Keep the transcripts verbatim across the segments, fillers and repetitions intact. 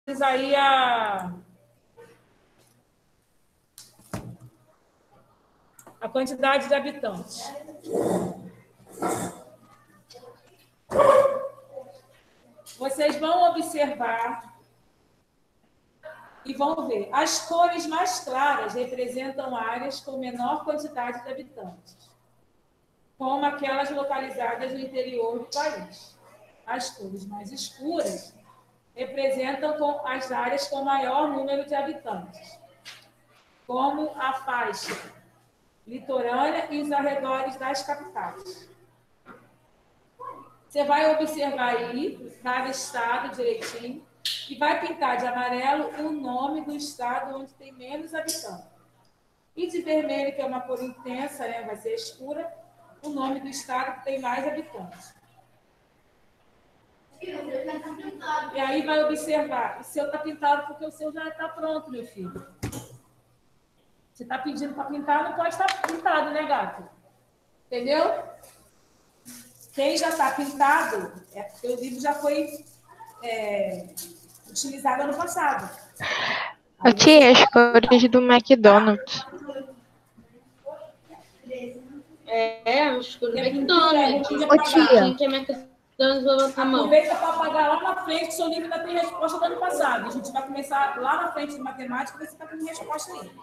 aí a, a quantidade de habitantes. Vocês vão observar e vão ver. As cores mais claras representam áreas com menor quantidade de habitantes, como aquelas localizadas no interior do país. As cores mais escuras representam as áreas com maior número de habitantes, como a faixa litorânea e os arredores das capitais. Você vai observar aí, cada estado direitinho, e vai pintar de amarelo o nome do estado onde tem menos habitantes. E de vermelho, que é uma cor intensa, né, vai ser escura, o nome do estado que tem mais habitantes. E aí vai observar, o seu está pintado porque o seu já está pronto, meu filho. Você está pedindo para pintar, não pode estar pintado, né, gato? Entendeu? Quem já está pintado, é porque o livro já foi é, utilizado ano passado. Eu tinha as cores do McDonald's. É, as cores do McDonald's. Ô, tia. Quem quer McDonald's, vai botar a mão. Aproveita para apagar lá na frente, seu livro ainda tem resposta do ano passado. A gente vai começar lá na frente de matemática, ver se está com resposta aí.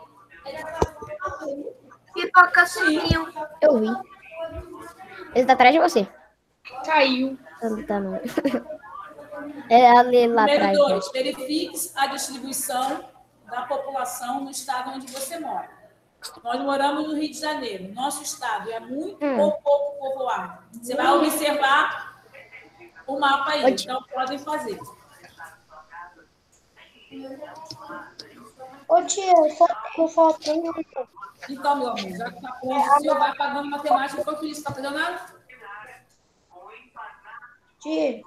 Pipoca sumiu. Eu vi. Ele tá atrás de você. Caiu. Não, tá não. É ali lá Número atrás. dois, verifique a distribuição da população no estado onde você mora. Nós moramos no Rio de Janeiro. Nosso estado é muito hum. ou pouco povoado. Você vai observar o mapa aí. Então, podem fazer. Ô tia, eu só tenho... Então, meu amor, já que está pronto, o senhor vai pagando matemática enquanto isso. Está fazendo nada? Tia.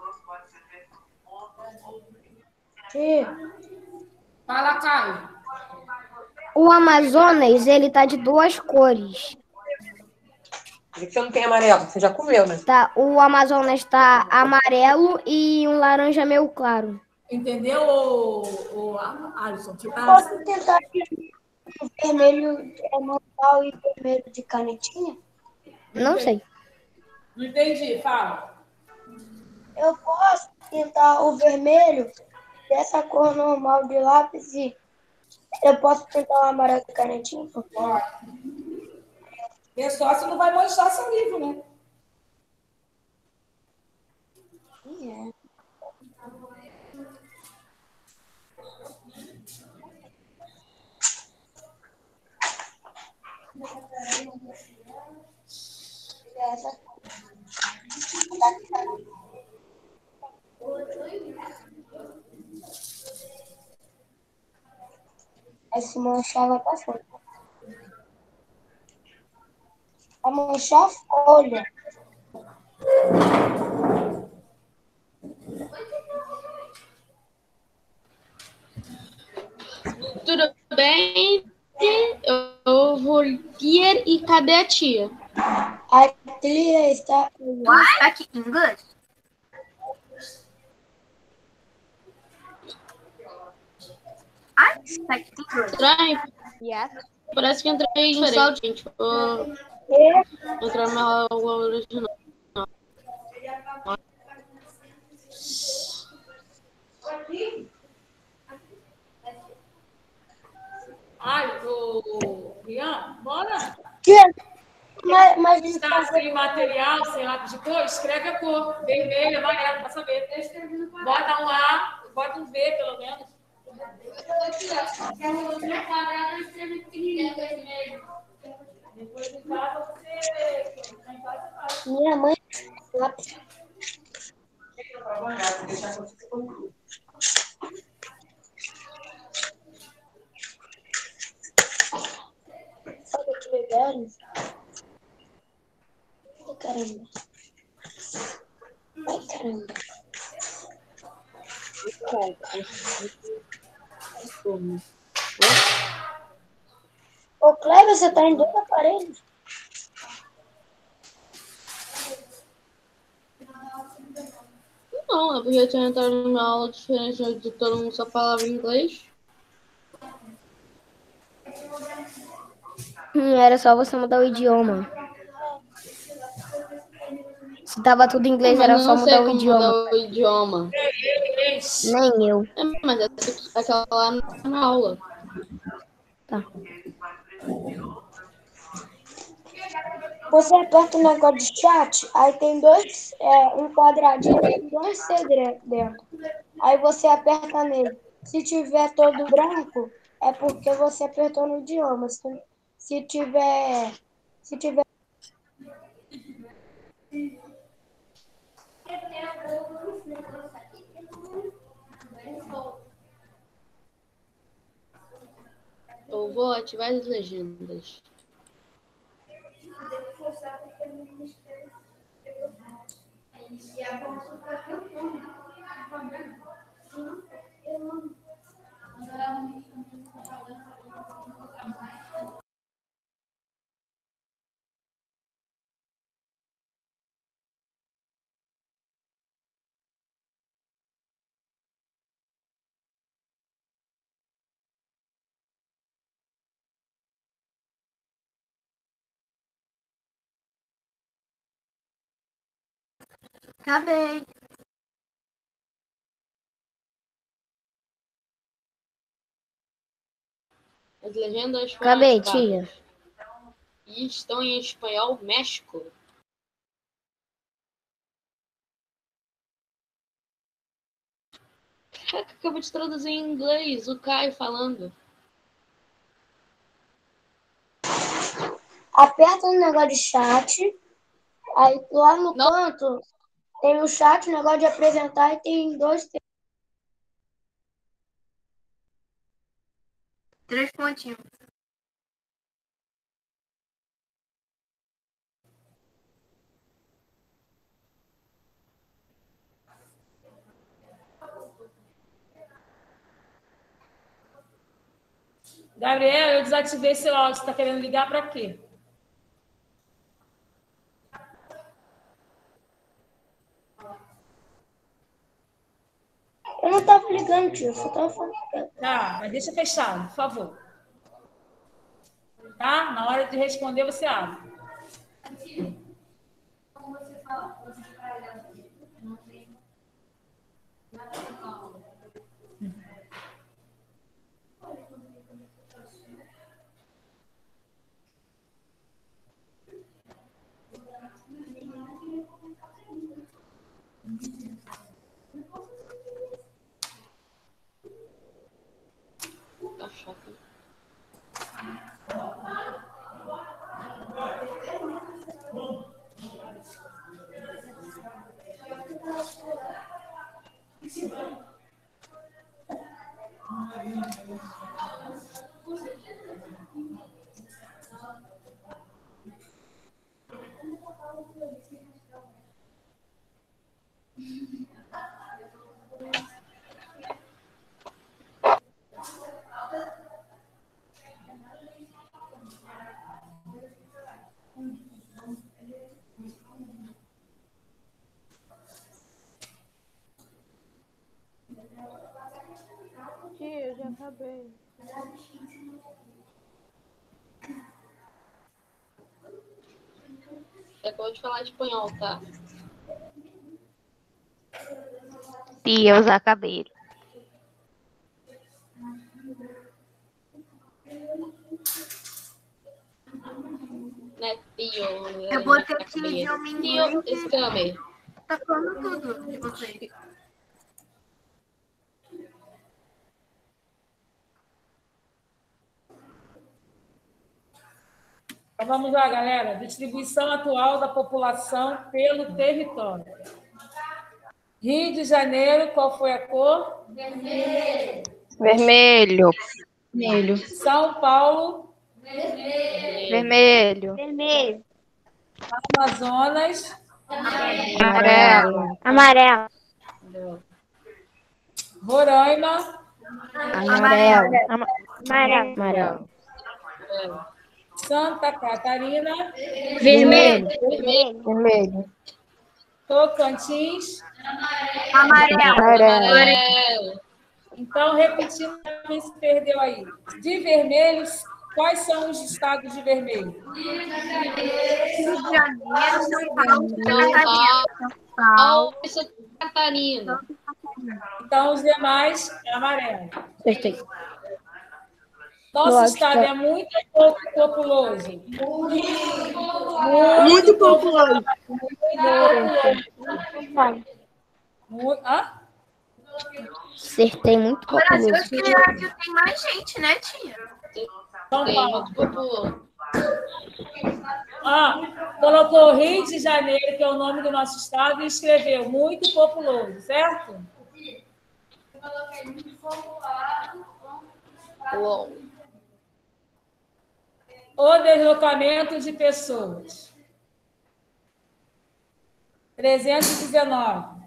Tia. Fala, Caio. O Amazonas, ele tá de duas cores. Por que você não tem amarelo? Você já comeu, né? Tá, o Amazonas tá amarelo e um laranja meio claro. Entendeu, o, o Alisson? Você tá... Posso tentar o vermelho é normal e vermelho de canetinha? Não sei. Não entendi, fala. Eu posso pintar o vermelho dessa cor normal de lápis e eu posso pintar o amarelo de canetinha? Pode. É só se não vai manchar seu livro, né? É. Aí se manchar, vai pra fora. Vai manchar a folha. Tudo bem? Eu vou ler e cadê a tia? A trilha está... What? Speak English? I speak English. Estranho? Yes. Parece que entrei em diferente, gente. Vou E entrar na aula original. Ai, o Rian, bora? Mas, mas Está sem material, sem lápis de cor, escreve a cor. Vermelho, amarelo, para saber. Bota um A, bota um V, pelo menos. Depois em casa você... Em casa faz. minha mãe lápis. Sabe que legal? Ai, caramba. Ai, caramba. Ô, Cleber, você tá em dois aparelhos? Não, é porque eu tinha entrado numa aula diferente onde todo mundo só falava inglês. Hum, era só você mudar o idioma. Se tava tudo em inglês, Mas era eu só não sei mudar o como idioma. mudar o idioma. Nem eu. É, mas essa- aquela lá não tá na aula. Tá. Você aperta o negócio de chat, aí tem dois, é, um quadradinho com dois C dentro. Aí você aperta nele. Se tiver todo branco, é porque você apertou no idioma. Se, se tiver, se tiver Eu vou ativar as legendas. Acabei. As legendas foram Acabei, ativadas. tia. E estão em espanhol México. Caraca, acabou de traduzir em inglês, o Caio falando. aperta no negócio de chat, aí lá no Não. canto tem o chat, o negócio de apresentar, e tem dois. Três pontinhos. Gabriel, eu desativei seu áudio. Você está querendo ligar para quê? Eu não tava ligando, tio, eu só tava falando. Tá, mas deixa fechado, por favor. Tá? Na hora de responder, você abre. Tá chato. Tia, eu já acabei. Você acabou de falar espanhol, tá? Tia, eu já acabei. Né, tio? Eu botei o time de homem em Tio, inglês. escame. Tá falando tudo de vocês. Então vamos lá, galera. Distribuição atual da população pelo território. Rio de Janeiro, qual foi a cor? Vermelho. Vermelho. São Paulo, Vermelho. Vermelho. Amazonas, Amarelo. Amarelo. Roraima, Amarelo. Ama- Amarelo. Amarelo. Santa Catarina, Vermelho. Vermelho. Vermelho. Tocantins. Amarelo. Amarelo. Então, repetindo, quem se perdeu aí. De vermelhos, quais são os estados de vermelho? Rio de Janeiro, São Paulo, Santa Catarina. Então, os demais é amarelo. Acertei. Nosso Nossa. estado é muito pouco populoso. Muito populoso. Muito, hã? Acertei muito O Brasil, populoso. acho que é a que tem mais gente, né, tia? São Tem, Paulo. muito populoso. Ah, colocou Rio de Janeiro, que é o nome do nosso estado, e escreveu muito populoso, certo? Uou. O deslocamento de pessoas. trezentos e dezenove.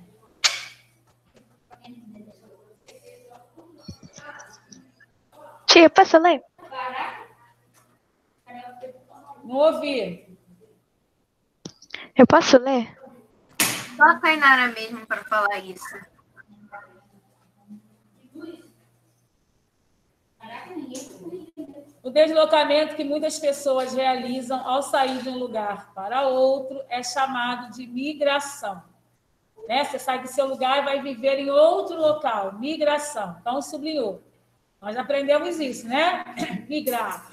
Tia, posso ler? Não ouvi. Eu posso ler? Só a Tainara mesmo para falar isso. O deslocamento que muitas pessoas realizam ao sair de um lugar para outro é chamado de migração. Né? Você sai do seu lugar e vai viver em outro local. Migração. Então, sublinhou. Nós aprendemos isso, né? Migrar.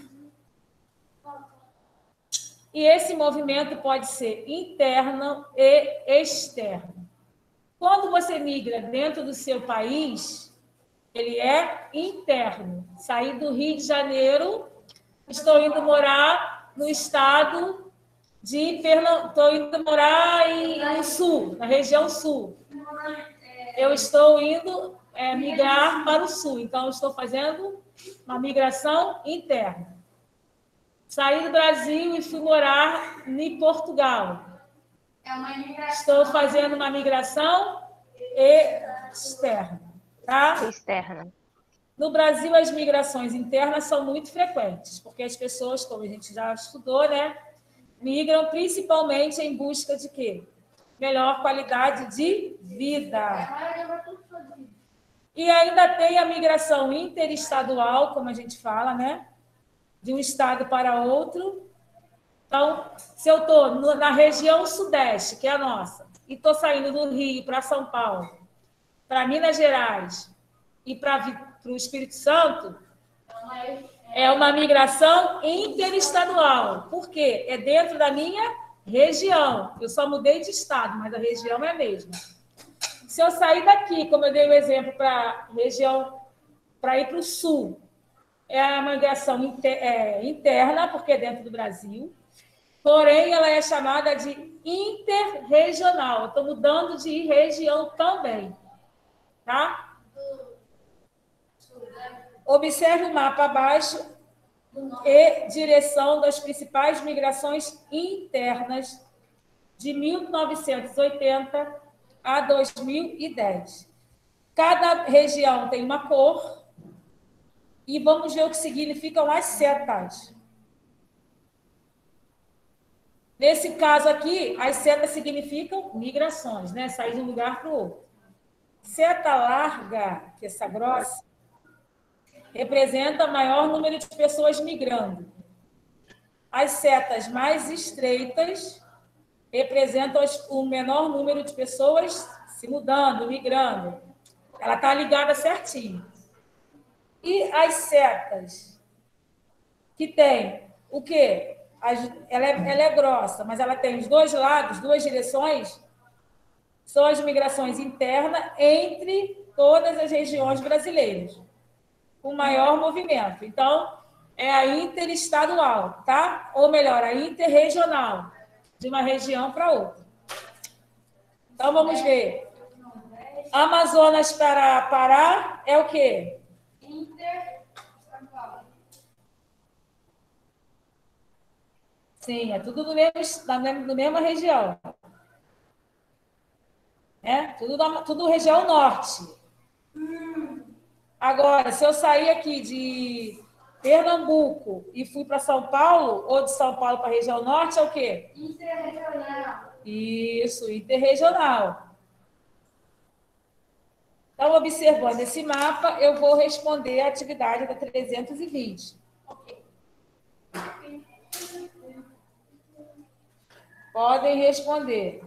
E esse movimento pode ser interno e externo. Quando você migra dentro do seu país, ele é interno. Saí do Rio de Janeiro, estou indo morar no estado de Pernambuco, estou indo morar em, no sul, na região sul. Eu estou indo é, migrar para o sul, então estou fazendo uma migração interna. Saí do Brasil e fui morar em Portugal. Estou fazendo uma migração externa. Tá? Externa. No Brasil, as migrações internas são muito frequentes, porque as pessoas, como a gente já estudou, né, migram principalmente em busca de quê? Melhor qualidade de vida. E ainda tem a migração interestadual, como a gente fala, né? De um estado para outro. Então, se eu estou na região sudeste, que é a nossa, e estou saindo do Rio para São Paulo, para Minas Gerais e para o Espírito Santo, é uma migração interestadual. Por quê? É dentro da minha região. Eu só mudei de estado, mas a região é a mesma. Se eu sair daqui, como eu dei o exemplo para a região, para ir para o sul, é uma migração inter, é, interna, porque é dentro do Brasil, porém ela é chamada de interregional. Eu estou mudando de região também. Tá? Observe o mapa abaixo e direção das principais migrações internas de mil novecentos e oitenta a dois mil e dez. Cada região tem uma cor e vamos ver o que significam as setas. Nesse caso aqui, as setas significam migrações, né? Sair de um lugar para o outro. Seta larga, que é essa grossa, representa maior número de pessoas migrando. As setas mais estreitas representam o menor número de pessoas se mudando, migrando. Ela está ligada certinho. E as setas que tem o quê? Ela é, ela é grossa, mas ela tem os dois lados, duas direções, são as migrações internas entre todas as regiões brasileiras, com maior movimento. Então, é a interestadual, tá? Ou melhor, a interregional, de uma região para outra. Então, vamos ver. Amazonas para Pará é o quê? Sim, é tudo do mesmo, da mesma região. É, tudo, da, tudo região norte. Agora, se eu sair aqui de Pernambuco e fui para São Paulo, ou de São Paulo para a região norte, é o quê? Interregional. Isso, interregional. Então, observando esse mapa, eu vou responder a atividade da trezentos e vinte. Podem responder.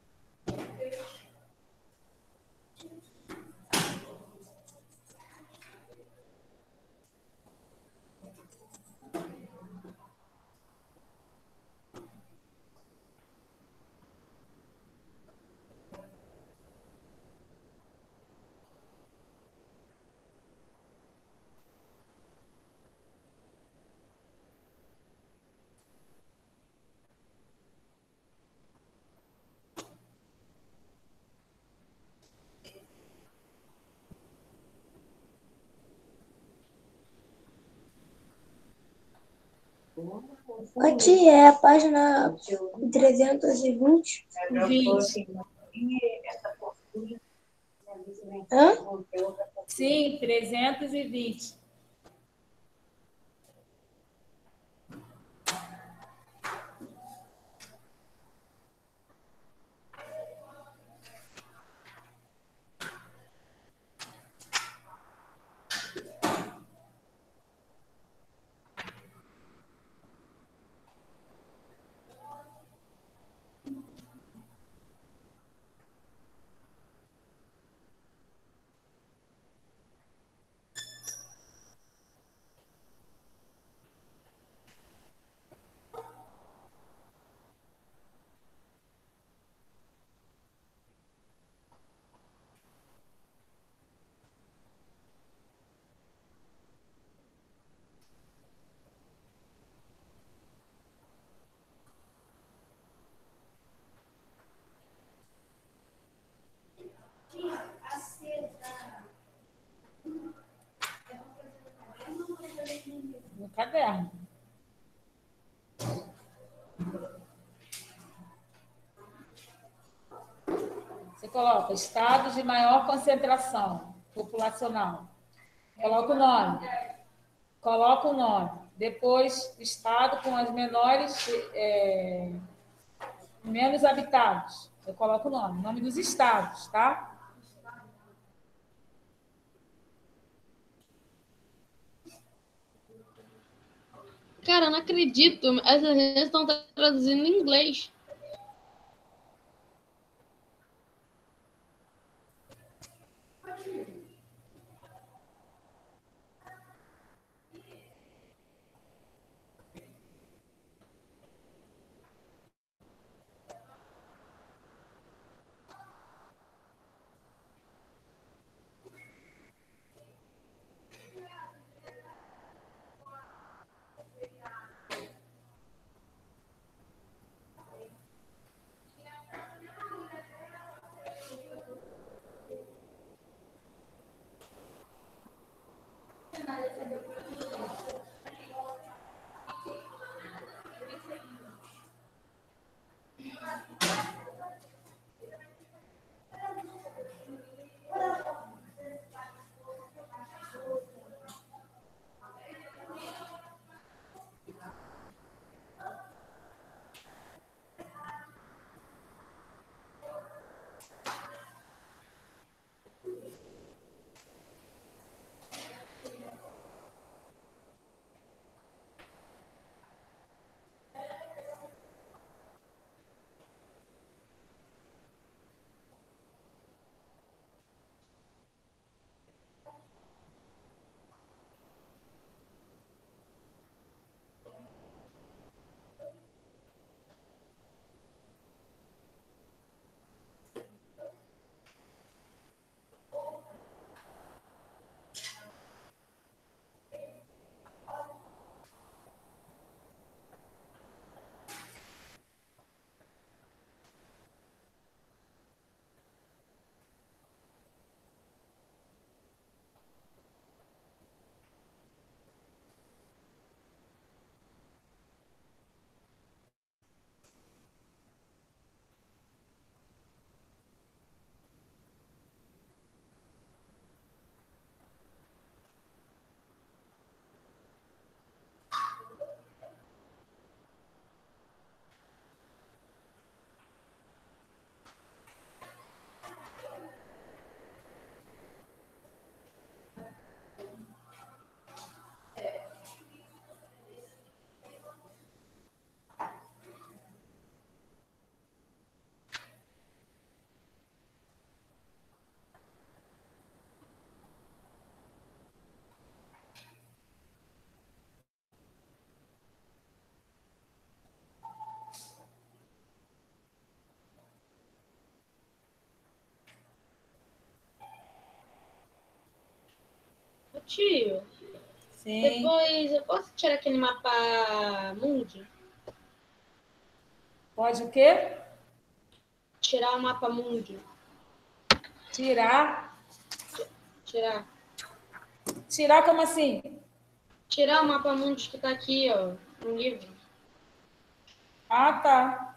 A tia, é a página trezentos e vinte? vinte. Hã? Sim, trezentos e vinte. No caderno. Você coloca estados de maior concentração populacional. Coloca o nome. Coloca o nome. Depois, estado com as menores, é, menos habitados. Eu coloco o nome. O nome dos estados, tá? Cara, eu não acredito. Essas vezes estão traduzindo em inglês. Tio, Sim. depois eu posso tirar aquele mapa mundi? Pode o quê? Tirar o mapa mundi. Tirar. Tirar. Tirar como assim? Tirar o mapa mundi que tá aqui, ó, no livro. Ah, tá.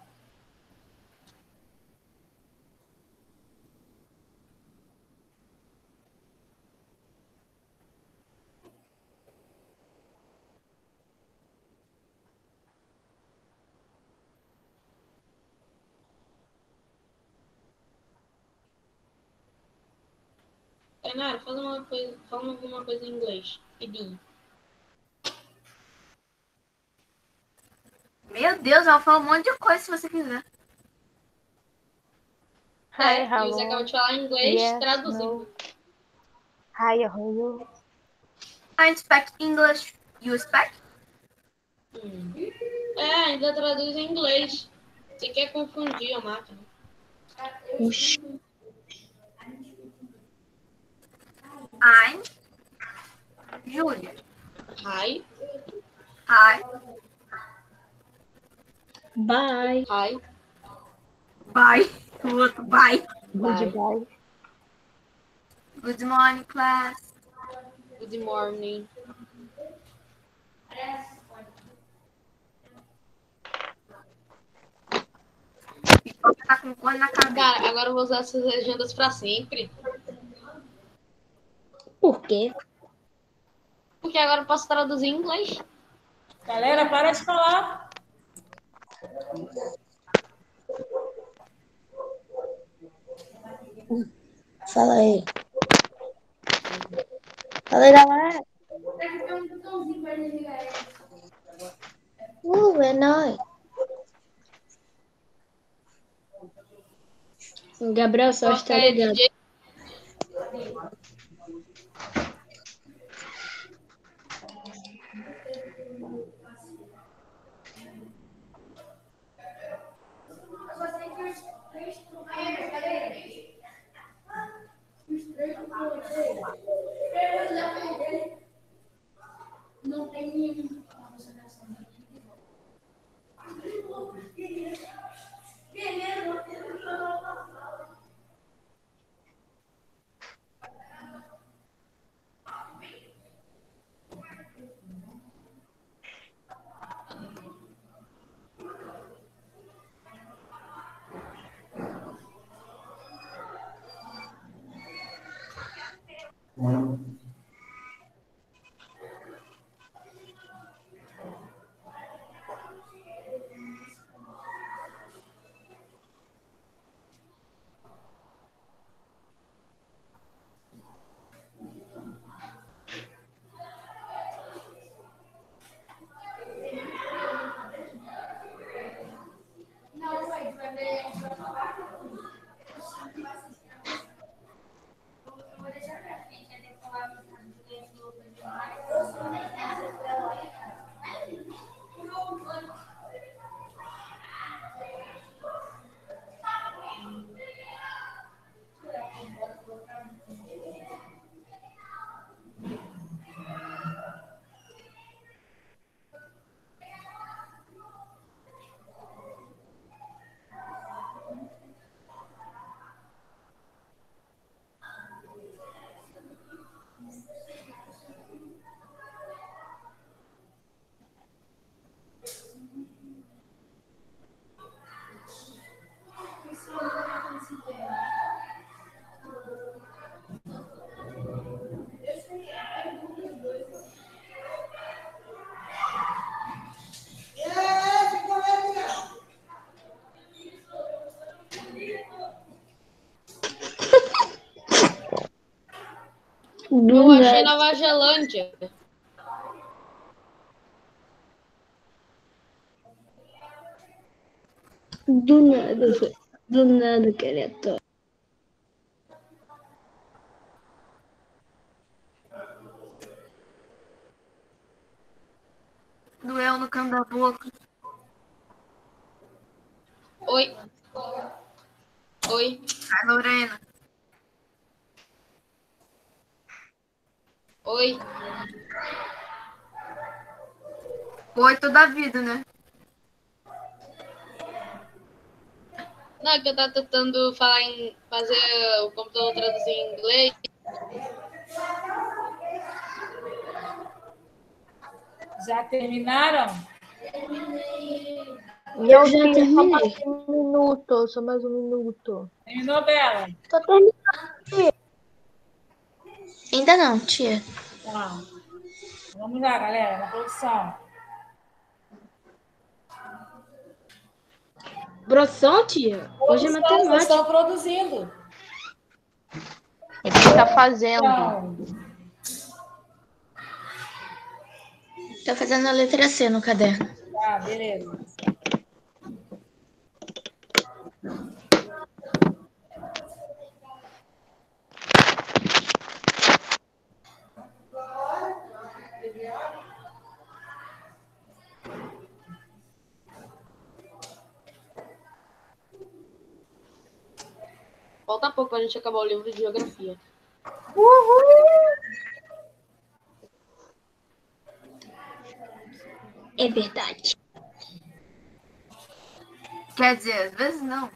Tainara, fala uma coisa, fala alguma coisa em inglês. Rapidinho. Meu Deus, ela falou um monte de coisa se você quiser. É, Hi, e você acabou hello. de falar em inglês, Yes, traduzindo. no. Hi, how are you? I speak English. You speak? Hum. É, ainda traduz em inglês. Você quer confundir a máquina. I'm Julia. Hi, Hi. Bye. hi, Bye. O outro, bye. bye. Goodbye. Good morning, class. Good morning. Pipoca tá com cor na cabeça. Cara, agora eu vou usar essas legendas pra sempre. Por quê? Porque agora eu posso traduzir em inglês. Galera, para de falar. Fala aí. Fala aí, galera. Uh, é nóis. O Gabriel só está Qualquer ligado. D J. Do Eu achei nada. Nova Zelândia. Do nada. Do nada, querido. Doeu no canto da boca. Oi. Oi. Ai, Lorena. Oi. Oito da vida, né? Não, é que eu tava tentando falar em fazer o computador traduzir em inglês. Já terminaram? Eu já terminei. Um minuto, só mais um minuto. Terminou, Bela? Tô terminando. Ainda não, tia. Tá. Vamos lá, galera, na produção. Produção, tia? Hoje é Produção, vocês matemática. estão produzindo. O que tá fazendo? Então, Tô fazendo a letra C no caderno. tá, beleza. Falta pouco pra gente acabar o livro de geografia. É verdade. Quer dizer, às vezes não.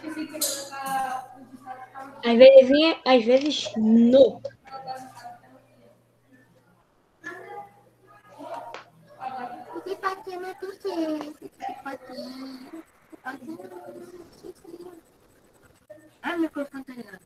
Às vezes sim, às vezes não. Ah, meu microfone tá ligado.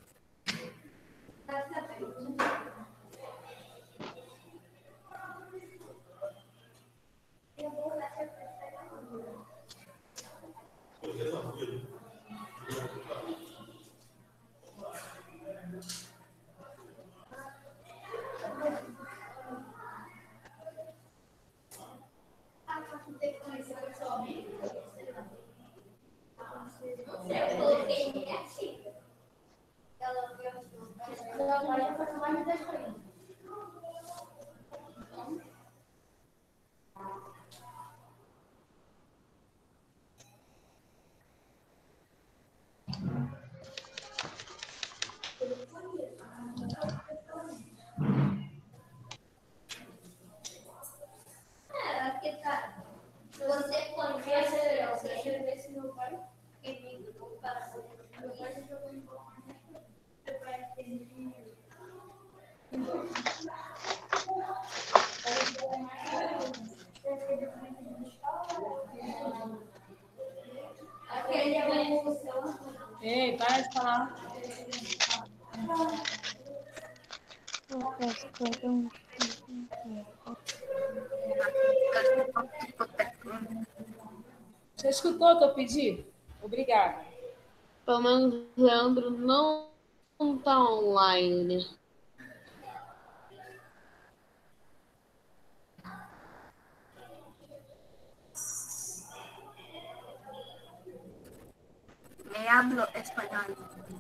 Ei, para de falar. Você escutou o teu pedido? Obrigada. Pelo menos o Leandro não tá online. Me hablo espanhol.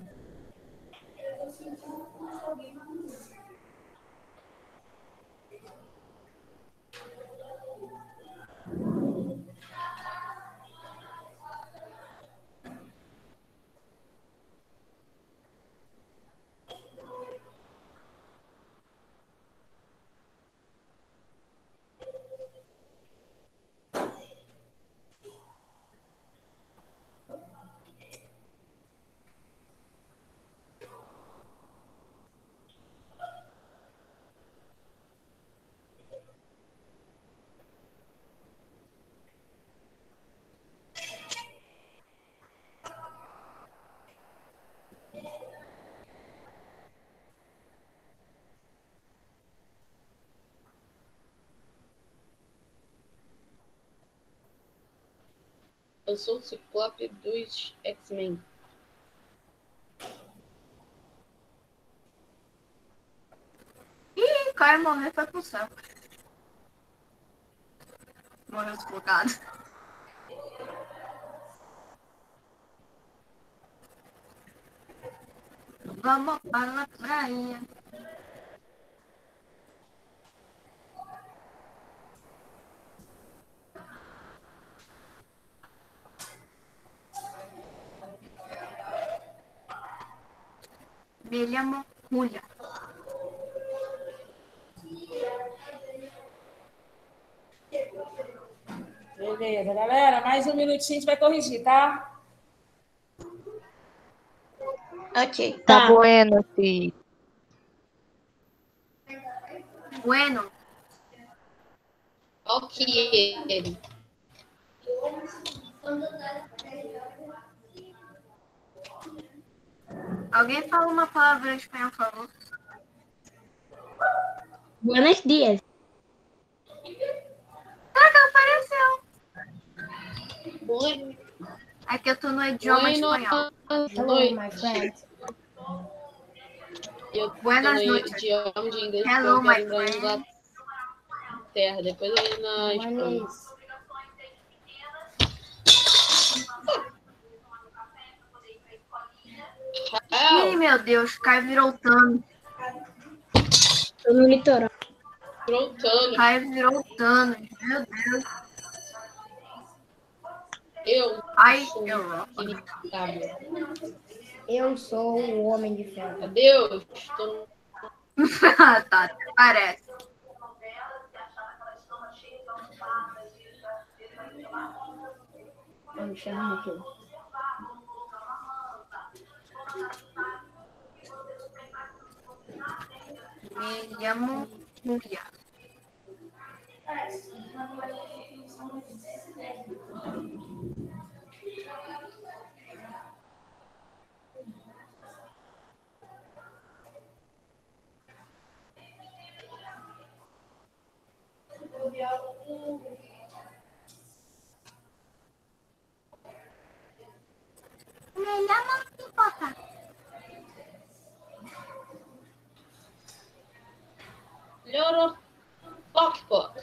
Eu sou o Ciclope dos X-Men. Ih, Caio morreu foi pro céu. Morreu sufocado. Vamos para a praia. Me llamo Julia. Beleza, galera. Mais um minutinho, a gente vai corrigir, tá? Ok. Tá bueno, sim. Bueno. Ok. Alguém fala uma palavra em espanhol, por favor? Buenos dias. Ah, não apareceu. Bueno, É que eu tô no idioma espanhol. noite. my friend. Eu tô Buenas no noites. idioma de inglês porque Hello, eu my quero ir pra friend. Inglaterra. Depois eu ir na Espanha. Ih, meu Deus, Caio virou Thanos. Tô no litoral. Trontando. Caio virou Thanos. Meu Deus. Eu Ai, sou eu. inimitável. Eu sou o Homem de Ferro. Adeus. Tô... Tá, parece. Eu me chamo aqui. Me llamo Núria. Me llamo Pipota. Melhorou. Poc, poc.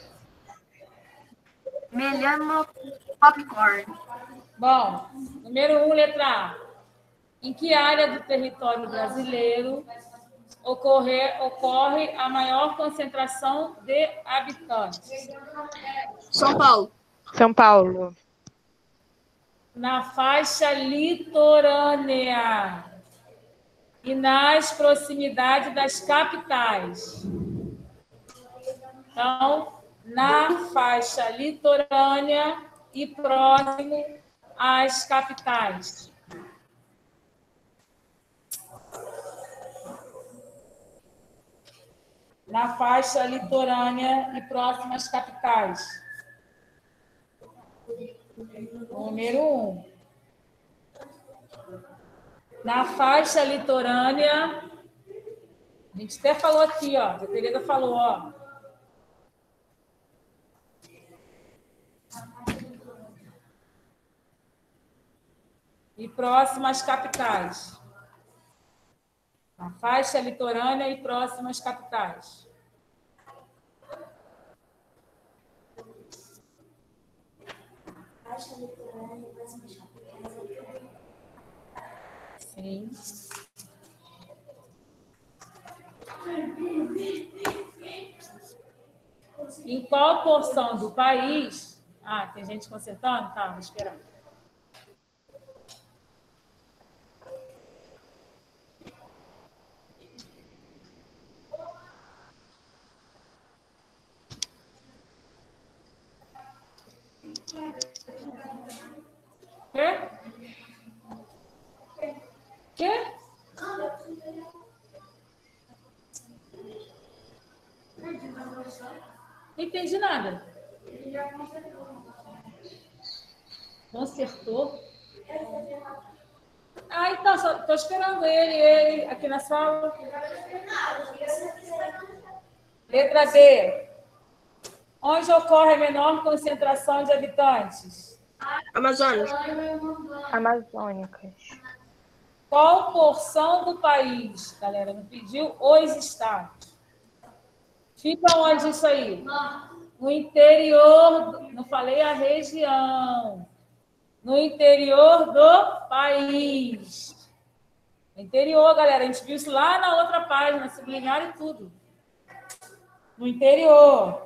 Me llamo Popcorn. Bom, número um, letra A. Em que área do território brasileiro ocorre, ocorre a maior concentração de habitantes? São Paulo. São Paulo. Na faixa litorânea e nas proximidades das capitais. Então, na faixa litorânea e próximo às capitais. Na faixa litorânea e próximo às capitais. Número um. Na faixa litorânea, a gente até falou aqui, ó, a Tereza falou, ó. E próximo às capitais. Na faixa litorânea e próximo às capitais. Faixa litorânea e próximo às capitais. Sim. Em qual porção do país... Ah, tem gente consertando? Tá, vou esperar. Quê? Quê? Não entendi nada. Consertou? Ah, então, estou esperando ele, ele aqui na sala. Letra B. Onde ocorre a menor concentração de habitantes? Amazonas. Amazônicas. Qual porção do país? Galera, não pediu os estados. Fica onde isso aí? No interior, não falei a região. No interior do país. No interior, galera, a gente viu isso lá na outra página, sublinharam e tudo. No interior.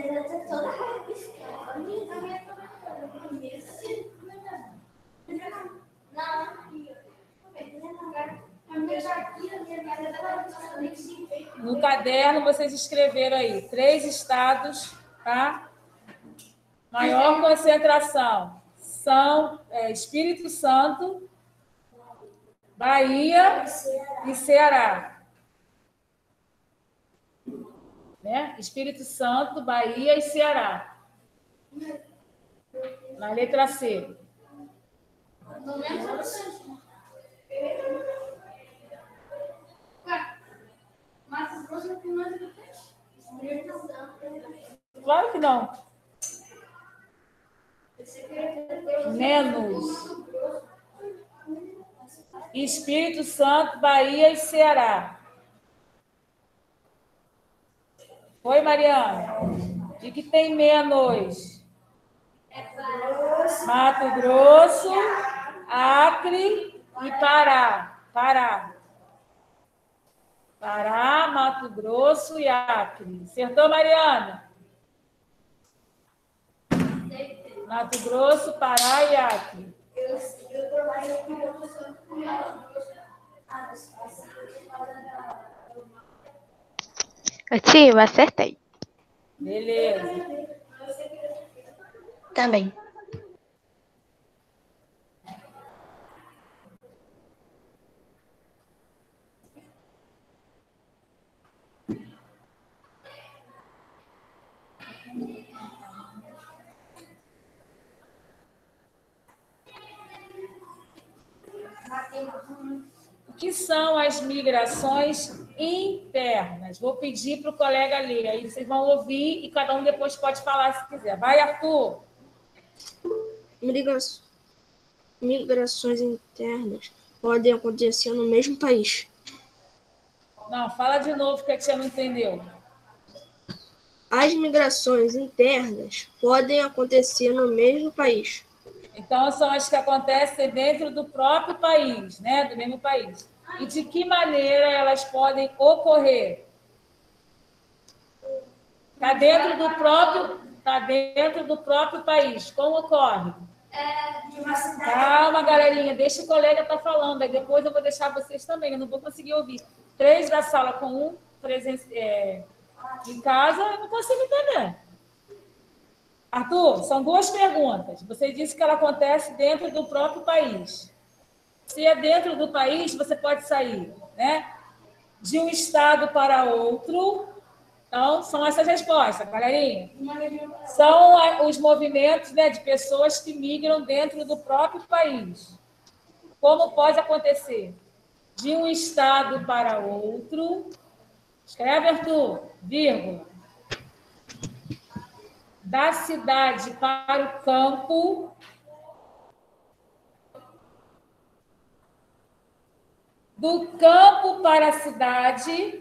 No caderno, vocês escreveram aí três estados, tá? Maior concentração são é, Espírito Santo, Bahia e Ceará. Né? Espírito Santo, Bahia e Ceará. Na letra C. Claro que não. Menos. Espírito Santo, Bahia e Ceará. Oi, Mariana. De que tem menos? Mato Grosso, Acre e Pará. Pará. Pará, Mato Grosso e Acre. Acertou, Mariana? Mato Grosso, Pará e Acre. Tia, eu acertei. Beleza. Também. O que são as migrações internas? Vou pedir para o colega ler, aí vocês vão ouvir e cada um depois pode falar se quiser. Vai, Arthur. Migrações internas podem acontecer no mesmo país. Não, fala de novo que a tia não entendeu. As migrações internas podem acontecer no mesmo país. Então, são as que acontecem dentro do próprio país, né? Do mesmo país. E de que maneira elas podem ocorrer? Está dentro do próprio, tá dentro do próprio país. Como ocorre? Calma, galerinha, deixa o colega estar falando, aí depois eu vou deixar vocês também, eu não vou conseguir ouvir. Três da sala com um presen... é... em casa, eu não consigo entender. Arthur, são duas perguntas. Você disse que ela acontece dentro do próprio país. Se é dentro do país, você pode sair, né? De um estado para outro. Então, são essas respostas, galerinha. São os movimentos, né, de pessoas que migram dentro do próprio país. Como pode acontecer? De um estado para outro. Escreve, Arthur, vírgula. Da cidade para o campo. Do campo para a cidade.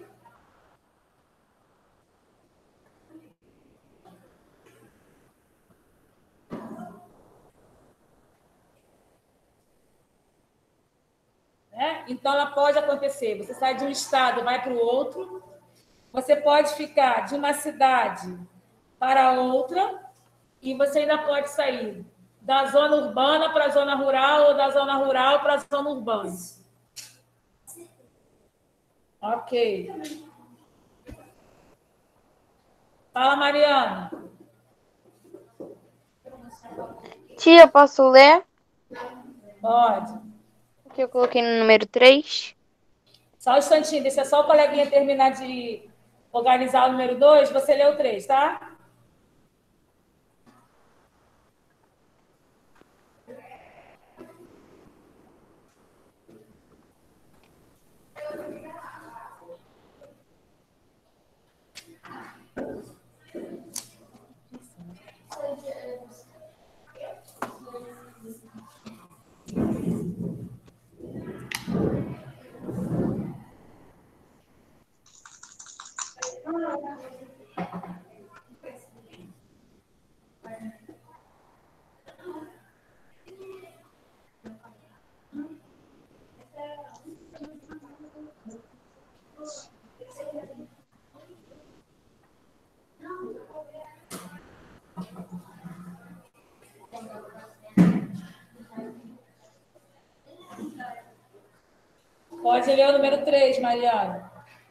Né? Então, ela pode acontecer. Você sai de um estado e vai para o outro. Você pode ficar de uma cidade para outra, e você ainda pode sair da zona urbana para a zona rural ou da zona rural para a zona urbana. Ok. Fala, Mariana. Tia, posso ler? Pode. O que eu coloquei no número três? Só um instantinho, deixa só o coleguinha terminar de organizar o número dois, você lê o três, tá? Pode ler o número três, Mariana.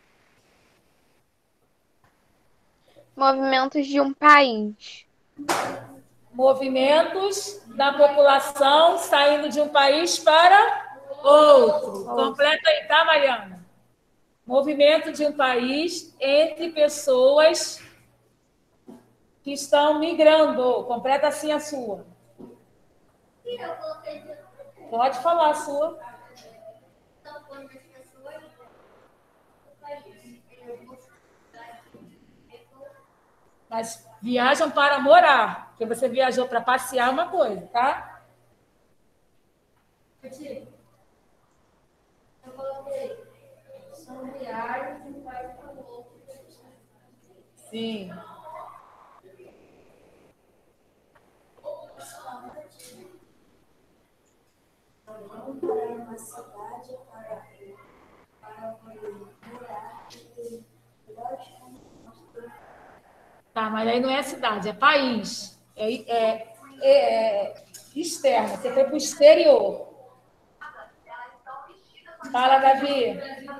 Movimentos de um país. Movimentos da população saindo de um país para outro. Completa aí, tá, Mariana? Movimento de um país entre pessoas que estão migrando. Completa assim a sua. Pode falar a sua. Mas viajam para morar, porque você viajou para passear uma coisa, tá? Eu coloquei. São viagens de um país para o outro. Sim. Vamos para uma cidade para, para morar. Tá, mas aí não é cidade, é país. É, é, é externo, você foi para o exterior. Fala, Davi.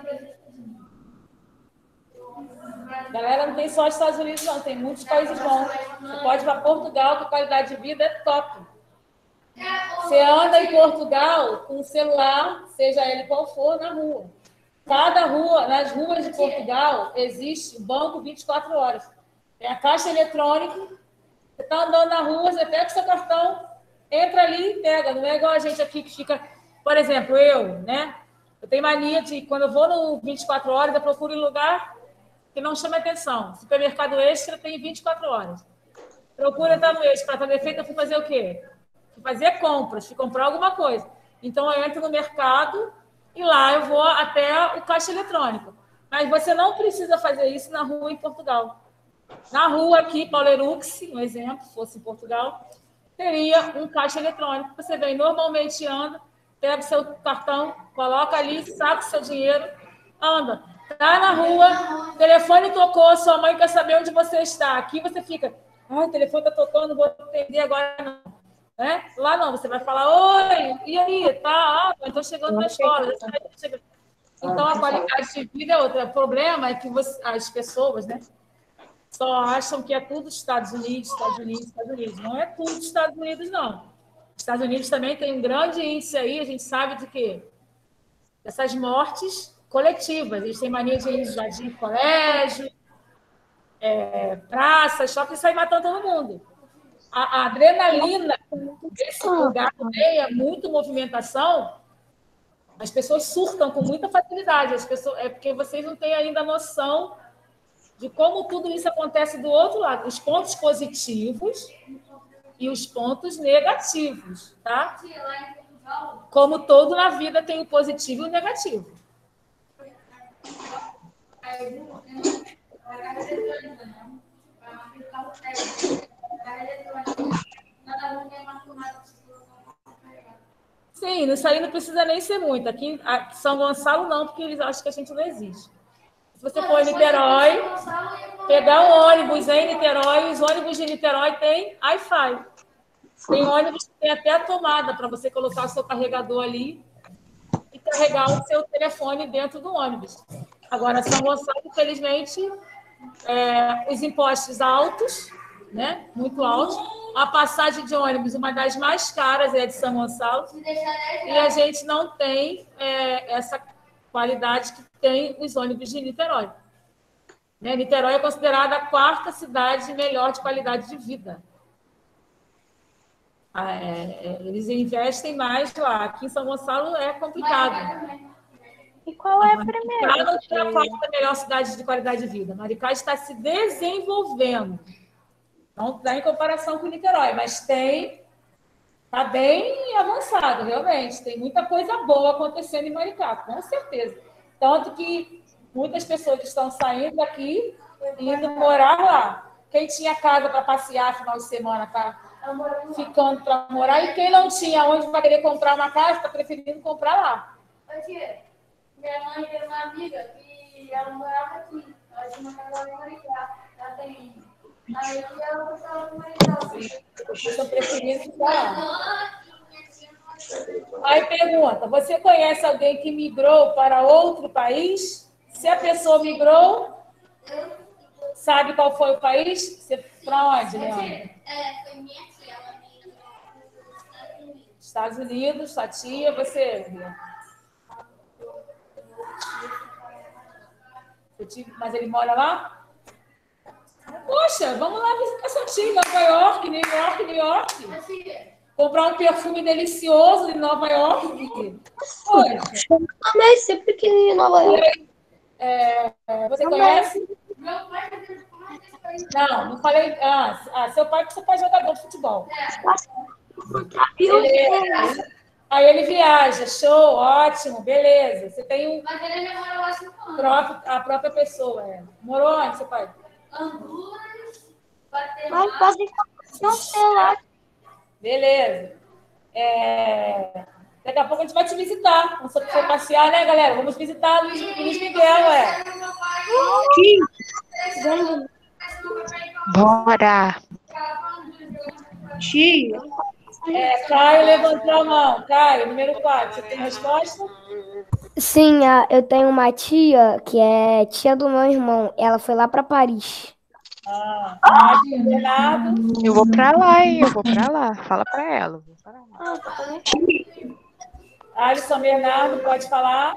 Galera, não tem só os Estados Unidos, não. Tem muitos países bons. Você pode ir para Portugal, que a qualidade de vida é top. Você anda em Portugal com o celular, seja ele qual for, na rua. Cada rua, nas ruas de Portugal, existe um banco vinte e quatro horas. Tem a caixa eletrônica, você está andando na rua, você pega o seu cartão, entra ali e pega. Não é igual a gente aqui que fica... Por exemplo, eu, né? Eu tenho mania de, quando eu vou no vinte e quatro horas, eu procuro um lugar que não chame atenção. Supermercado Extra tem vinte e quatro horas. Procura estar no Extra. Para ter defeito, eu fui fazer o quê? Fui fazer compras, fui comprar alguma coisa. Então, eu entro no mercado e lá eu vou até o caixa eletrônico. Mas você não precisa fazer isso na rua em Portugal. Na rua aqui, Paulerux, um exemplo, fosse em Portugal, teria um caixa eletrônico. Você vem, normalmente anda, pega o seu cartão, coloca ali, saca o seu dinheiro, anda. Está na rua, o telefone tocou, sua mãe quer saber onde você está. Aqui você fica, ah, o telefone está tocando, não vou atender agora não. É? Lá não, você vai falar, oi, e aí, tá? Ah, estou chegando na escola. Então, a qualidade de vida é outra. O problema é que você, as pessoas, né, só acham que é tudo Estados Unidos, Estados Unidos, Estados Unidos. Não é tudo Estados Unidos, não. Estados Unidos também tem um grande índice aí, a gente sabe de quê? Essas mortes coletivas. Eles têm mania de invadir colégio, é, praça, shopping, e sair matando todo mundo. A, a adrenalina desse lugar também é muito movimentação. As pessoas surtam com muita facilidade. As pessoas, é porque vocês não têm ainda noção de como tudo isso acontece do outro lado. Os pontos positivos e os pontos negativos, tá? Como todo na vida tem o positivo e o negativo. Sim, isso aí não precisa nem ser muito. Aqui em São Gonçalo não, porque eles acham que a gente não existe. Se você for em Niterói, pegar um ônibus em Niterói, os ônibus de Niterói têm Wi-Fi. Tem ônibus que tem até a tomada para você colocar o seu carregador ali e carregar o seu telefone dentro do ônibus. Agora, São Gonçalo, infelizmente, é, os impostos altos, né? Muito altos. A passagem de ônibus, uma das mais caras, é a de São Gonçalo. E a gente não tem é, essa qualidade que tem os ônibus de Niterói. Né? Niterói é considerada a quarta cidade melhor de qualidade de vida. É, eles investem mais lá. Aqui em São Gonçalo é complicado. E qual é a primeira? Maricá não é a quarta melhor cidade de qualidade de vida. Maricá está se desenvolvendo. Não dá em comparação com Niterói, mas tem, está bem avançado, realmente. Tem muita coisa boa acontecendo em Maricá, com certeza. Tanto que muitas pessoas estão saindo daqui e indo morar lá. Quem tinha casa para passear final de semana está ficando para morar, e quem não tinha onde vai querer comprar uma casa está preferindo comprar lá. Minha mãe tem uma amiga que ela morava aqui, ela tinha uma casa em Maricá, ela tem... Aí ela gostava do Maricá. Vocês estão preferindo ficar lá. Aí pergunta, você conhece alguém que migrou para outro país? Se a pessoa migrou, sabe qual foi o país? Você para onde, Leandro? É, foi minha tia, ela migrou para os Estados Unidos, sua tia, você, Leandro? Mas ele mora lá? Poxa, vamos lá visitar sua tia em Nova York, New York, New York. Comprar um perfume delicioso em Nova York. Poxa. Eu também sempre que ir em Nova York. É, você conhece? Não, não falei. Ah, ah, seu pai seu pai é jogador de futebol. Beleza. Aí ele viaja, show, ótimo, beleza. Você tem um. Mas ele já morou lá cinco anos. Próprio, a própria pessoa, é. Morou onde, seu pai? Honduras, Mas Guatemala. fazem não sei lá. Beleza. É, daqui a pouco a gente vai te visitar. Vamos for passear, né, galera? Vamos visitar Luiz, Luiz Miguel, é. Bora. Tia. É, Caio levantou a mão. Caio, número quatro. Você tem resposta? Sim, a- eu tenho uma tia que é tia do meu irmão. Ela foi lá para Paris. Ah, ah, Bernardo. Eu vou pra lá, hein? Eu vou pra lá. Fala pra ela. eu Vou pra lá. Alisson Bernardo, pode falar.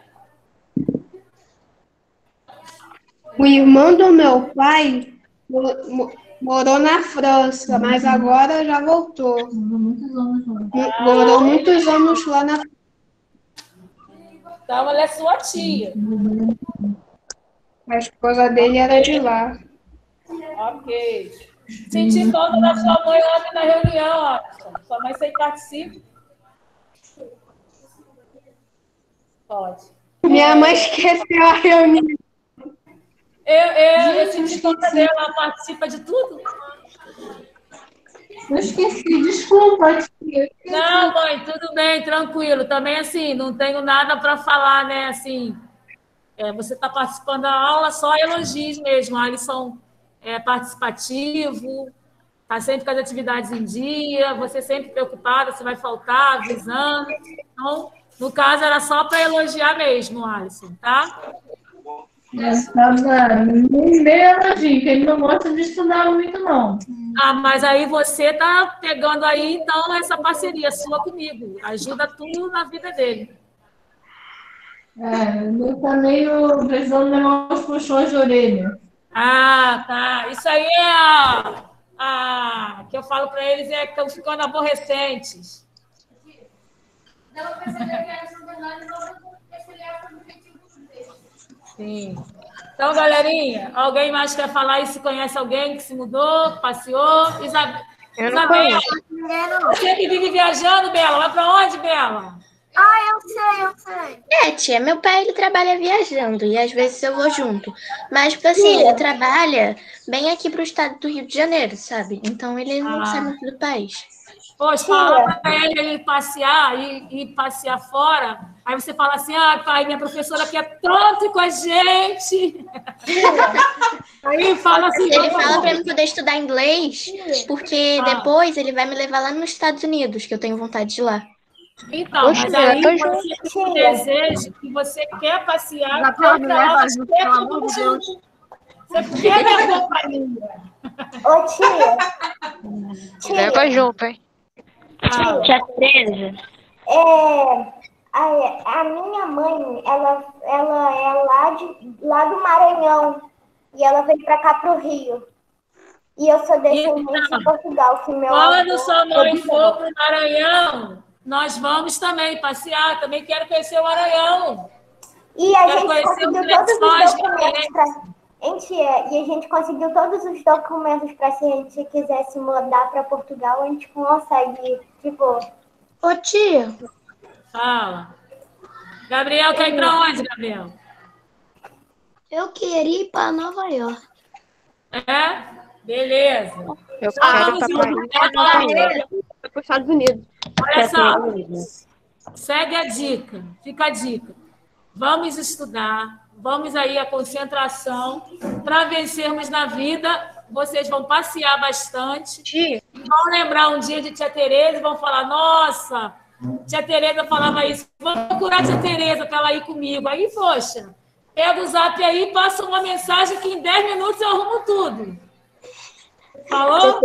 O irmão do meu pai mo- mo- morou na França, mas agora já voltou. Morou muitos anos lá na Então, ela é sua tia. A esposa dele era de lá. Ok. Senti falta da sua mãe ontem na reunião, Alisson. Sua mãe sempre participa? Pode. Minha mãe esqueceu a reunião. Eu, eu, eu senti falta dela, ela participa de tudo? Eu esqueci, desculpa, tia. Não, mãe, tudo bem, tranquilo. Também, assim, não tenho nada para falar, né? Assim, é, você está participando da aula, só elogios mesmo. Alisson é participativo, está sempre com as atividades em dia, você sempre preocupada, se vai faltar, avisando. Então, no caso, era só para elogiar mesmo, Alisson, tá? Nem elogio, que ele não gosta de estudar muito, não. Ah, mas aí você tá pegando aí, então, essa parceria sua comigo. Ajuda tudo na vida dele. É, ele tá meio precisando levar uns puxões de orelha. Ah, tá. Isso aí é a, a que eu falo para eles é que estão ficando aborrecentes. Não, eu percebi que era São Bernardo, não vou perceber o objetivo dele. Sim. Então, galerinha, alguém mais quer falar e se conhece alguém que se mudou, passeou? Isabel. Eu não Isabela, conheço. você que vive viajando, Bela, vai para onde, Bela? Ah, eu sei, eu sei. É, tia, meu pai, ele trabalha viajando e às vezes eu vou junto. Mas, tipo assim, ele trabalha bem aqui pro estado do Rio de Janeiro, sabe? Então, ele não Ah. sai muito do país. Poxa, fala para ele, ele passear e, e passear fora. Aí você fala assim, ah, pai, minha professora quer tanto ir com a gente. Aí fala assim... Ele fala pra eu poder estudar inglês, porque Ah. depois ele vai me levar lá nos Estados Unidos, que eu tenho vontade de ir lá. Então, Poxa, mas eu aí tô você tem um desejo que você quer passear, Já quer me pra leva lá, junto, quer pelo todo amor de mundo junto. Você quer minha companhia. Ô, tia. Leva junto, hein? Ah, Tia Tereza. É, a, a minha mãe, ela, ela é lá, de, lá do Maranhão. E ela veio pra cá pro Rio. E eu sou descendente de Portugal, que meu quando avô sua é mãe bisavô. for para o Maranhão, nós vamos também passear. Também quero conhecer o Maranhão. E a Quero gente conhecer conseguiu os todos os lençóis documentos diferentes. pra... Gente, é, e a gente conseguiu todos os documentos para se a gente quiser se mudar para Portugal, a gente consegue, tipo... Ô, tia, Fala. Gabriel, quer ir para onde, Gabriel? Eu queria ir para Nova York. É? Beleza. Eu Então, quero vamos ir pra junto. Paris. Foi para os Estados Unidos. Olha só, segue a dica, fica a dica. Vamos estudar, vamos aí a concentração para vencermos na vida. Vocês vão passear bastante. tia, Vão lembrar um dia de tia Tereza e vão falar, nossa, Tia Tereza falava isso. Vamos procurar a tia Tereza para ela ir comigo. Aí, poxa, pega o zap aí, passa uma mensagem que em dez minutos eu arrumo tudo. Falou?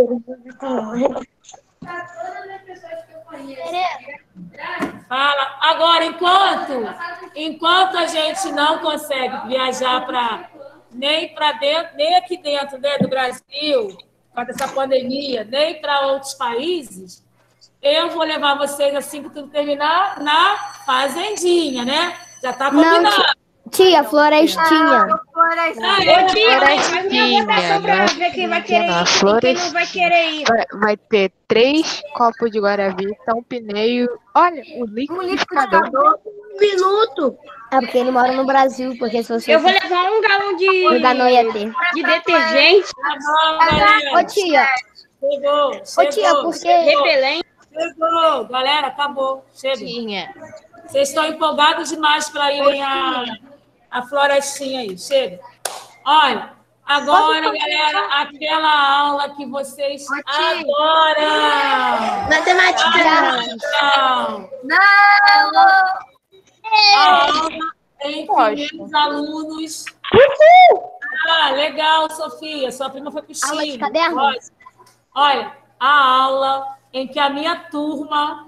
Fala. Agora, enquanto, enquanto a gente não consegue viajar para nem para dentro, nem aqui dentro, né, do Brasil, por causa dessa pandemia, nem para outros países, eu vou levar vocês, assim que tudo terminar, na fazendinha, né? Já tá combinado. Não, tia, florestinha. Ah, florestinha. Ah, é, tia, Florestinha, pra ver quem vai querer ir e quem não vai querer ir. Vai, vai ter três copos de Guaravita, um pneu. Olha, o liquidificador. Um minuto. É porque ele mora no Brasil, porque se você... Eu vou levar um galão de, Ainda não ia ter. de detergente. Tá bom, galera. Ô, tia. Chegou, Ô, chegou. tia, porque... Repelente. Chegou, galera, acabou. Chega. Tinha. Vocês estão empolgados demais para irem a, a florestinha aí. Chega. Olha, agora, galera, aquela aula que vocês adoram. Matemática. Não. Não! A aula em que meus alunos... Ah, legal, Sofia. Sua prima foi pro Chile. Aula de caderno? Ótimo. Olha, a aula em que a minha turma,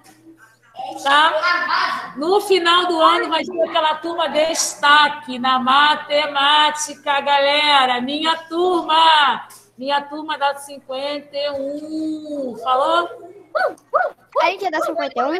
tá? No final do ano vai ter aquela turma destaque na matemática, galera. Minha turma, minha turma da cinquenta e um. Falou? A gente é da cinquenta e um?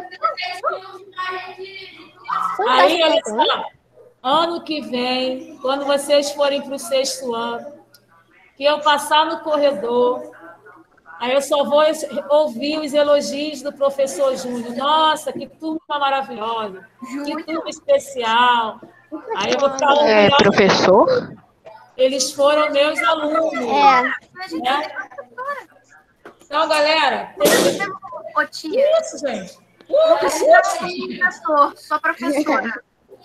Aí, olha só, ano que vem, quando vocês forem para o sexto ano, que eu passar no corredor, aí eu só vou ouvir os elogios do professor Júnior. Nossa, que turma maravilhosa, que turma especial. Aí eu vou ficar É, orgulhosa. professor? Eles foram meus alunos. É. Né? Então, galera, tem... Ô, tia. Isso, gente. Não precisa ser professor, só professora.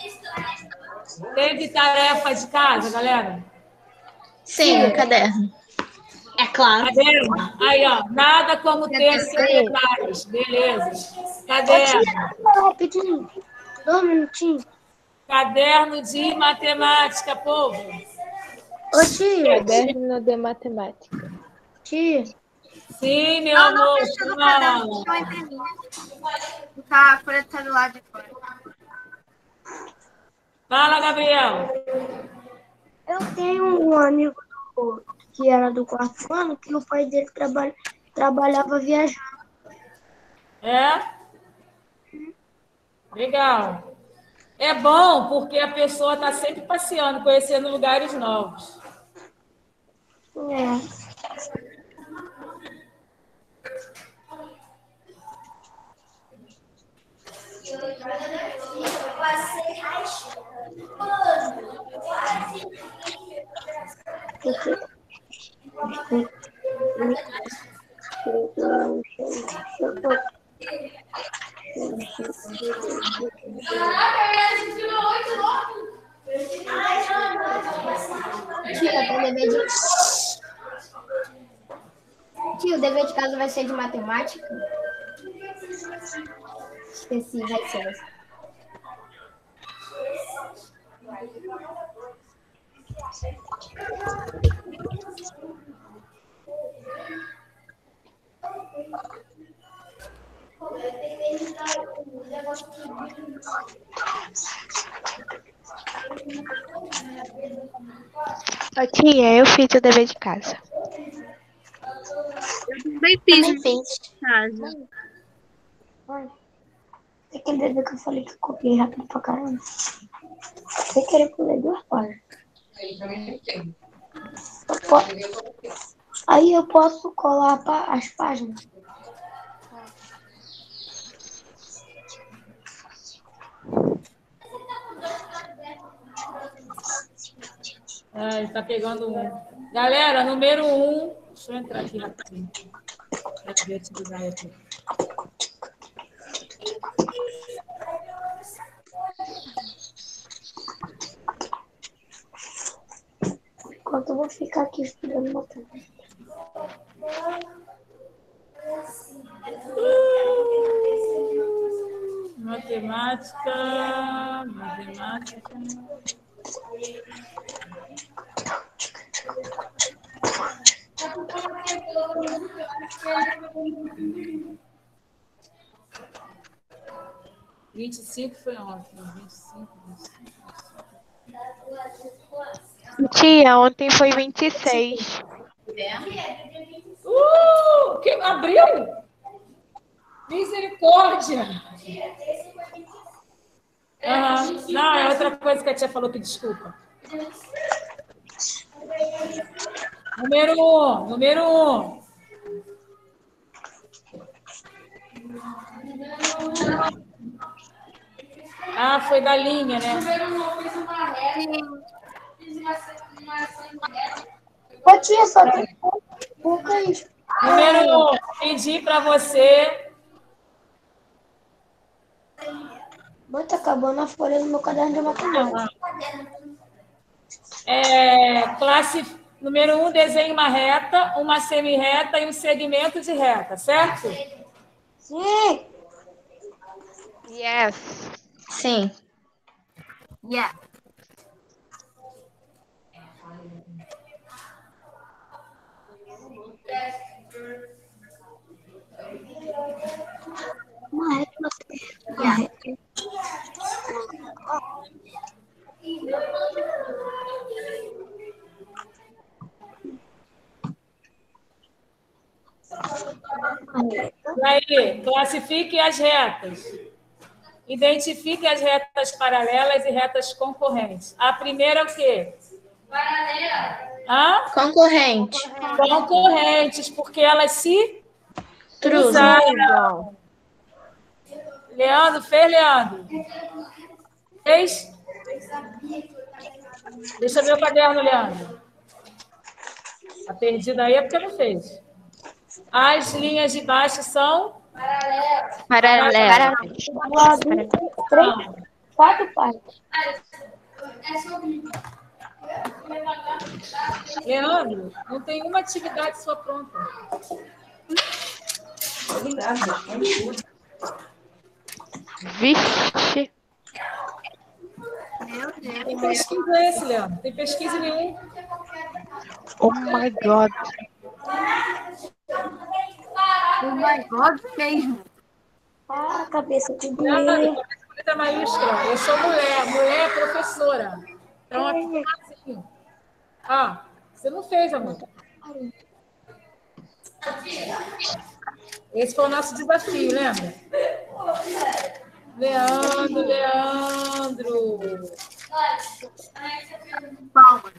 Teve tarefa de casa, galera? Sim, no caderno. É claro. Caderno. Aí, ó. Nada como ter secretários. Beleza. Caderno. Rapidinho. Dois minutinhos. Caderno de matemática, povo. Ô, tia. Caderno de matemática. Tia. Sim, meu Não, não amor. precisa do caderno Não. que eu imprimi. Tá, a folha do celular de fora. Fala, Gabriel. Eu tenho um amigo do- que era do quarto ano que o pai dele trabalha, trabalhava viajando. É? Legal. É bom porque a pessoa está sempre passeando, conhecendo lugares novos. É. Tia, tem dever de... Tia, o dever de casa vai ser de matemática? Esqueci, vai ser. Ô, tia, eu fiz o dever de casa. Também fiz Também fiz. casa. Aquele dever que eu falei que eu copiei rápido pra caramba. Sem querer pulei duas páginas. Eu po- Aí eu posso colar pa- as páginas. Ah, ele tá pegando um. Galera, número um. Deixa eu entrar aqui rapidinho. Deixa eu ver esse design aqui. Enquanto eu vou ficar aqui estudando matemática. Matemática, matemática. Vinte e cinco foi ontem. Vinte e cinco, vinte e cinco. Tia, ontem foi vinte e seis. Uh, que abriu? Misericórdia! Uhum. Não, é outra coisa que a tia falou que desculpa. Número um, número um. Ah, foi da linha, né? Ô, tia, só tem poucas. Número um, pedi para você. Bota acabando a folha no meu caderno de matemática. É, classe número um, desenhe uma reta, uma semi-reta e um segmento de reta, certo? Sim. Yes. Sim. Yeah. Uma reta, uma reta. E aí, classifique as retas. Identifique as retas paralelas e retas concorrentes. A primeira é o quê? Paralela. Hã? Concorrente. Concorrentes, porque elas se Cruzam. cruzaram. Leandro, fez, Leandro? Fez? Deixa eu ver o caderno, Leandro. Está perdido aí é porque não fez. As linhas de baixo são? Paralelas. Três, quatro partes. Leandro, não tem uma atividade sua pronta. Vixe. Meu Deus. Que pesquisa é esse, Leandro? Não tem pesquisa nenhum. Oh my God. Oh my God, mesmo. Ah, cabeça de Leandro, doer. começa com letra maiúscula. Eu sou mulher. Mulher é professora. Então, aqui assim. Ah, você não fez, amor. Esse foi o nosso desafio, lembra? Leandro, Leandro. Palmas.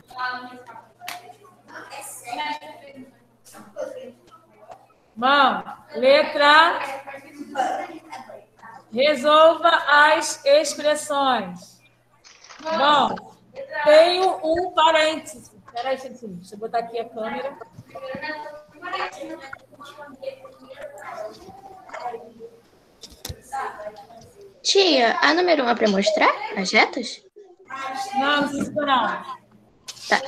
Mão, letra. Resolva as expressões. Bom, tenho um parêntese. Espera aí, gente. Deixa eu botar aqui a câmera. Tia, a número um é para mostrar as retas? Não, não precisa não. Tá.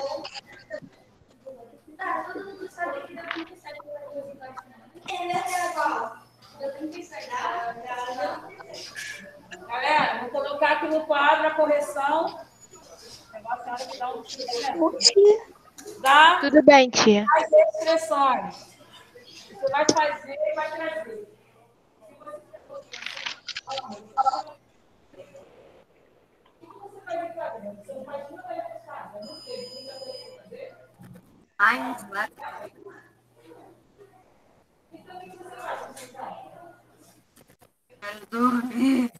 Galera, vou colocar aqui no quadro a correção. Tá? Tudo bem, tia. As expressões. Você vai fazer e vai trazer. Ai, não vai. Quero dormir.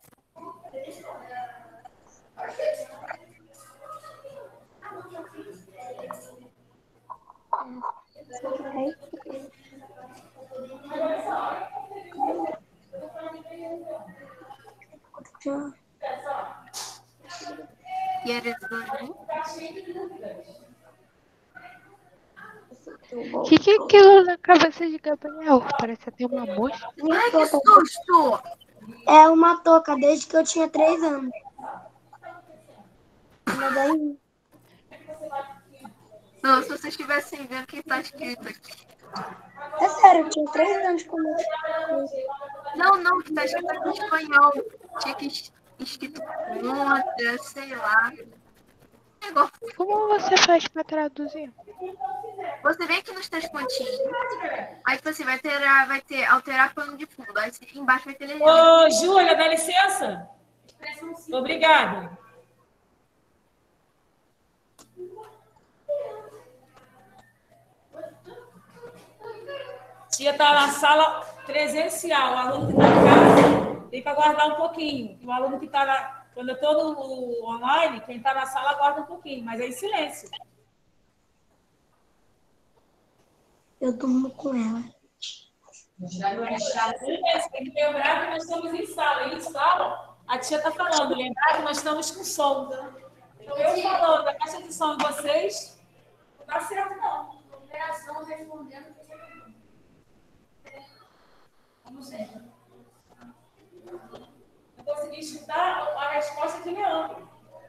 Queres dormir? O que, que é aquilo na cabeça de Gabriel? Parece até uma mosca. Ai, que susto! É uma touca desde que eu tinha três anos. Mas daí... Não, se vocês estivessem vendo o que está escrito aqui. É sério, eu tinha três anos quando eu... Não, não, que está escrito aqui em espanhol. tinha que es- escrito contra, sei lá. Negócio. Como você faz para traduzir? Você vem aqui nos três pontinhos, aí você vai ter, a- vai ter alterar plano de fundo, aí você- embaixo vai ter legenda. Ô, Júlia, dá licença? Obrigada. Tia está na sala presencial, o aluno que está em casa tem para guardar um pouquinho. O aluno que está na... Quando eu estou no online, quem está na sala guarda um pouquinho, mas é em silêncio. Eu durmo com ela. Tem que lembrar que nós estamos em sala. Em sala, a tia está falando, lembrar que nós estamos com som. Então, eu falando da caixa de som de vocês, não dá certo, não. Operação respondendo. Como sempre. Eu consegui escutar a resposta de Leandro.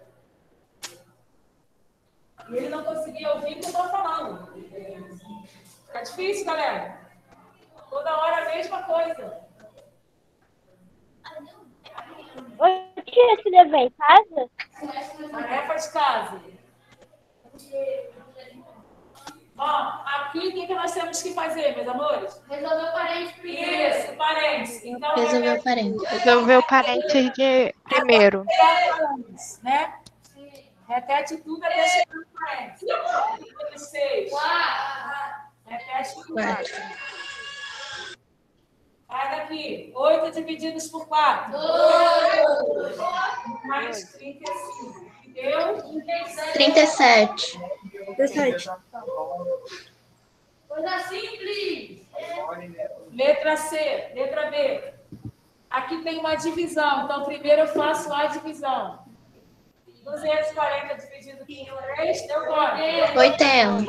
E ele não conseguia ouvir o que eu estou falando. Tá difícil, galera? Toda hora a mesma coisa. Ô, tia, esse dever em casa? Tarefa de casa. Ó, aqui o que, que nós temos que fazer, meus amores? Resolver o parente primeiro. Isso, parentes. Então, Resolver repete- o parente. Resolver o parente de primeiro. Né? Repete tudo até chegar no parente. Seis. Repete tudo. Quatro. Sai daqui. Oito divididos por quatro. Dois. Mais trinta e cinco. Deu? trinta e sete. Coisa simples. Letra C. Letra B. Aqui tem uma divisão. Então, primeiro eu faço a divisão. duzentos e quarenta dividido por três deu quanto? oitenta.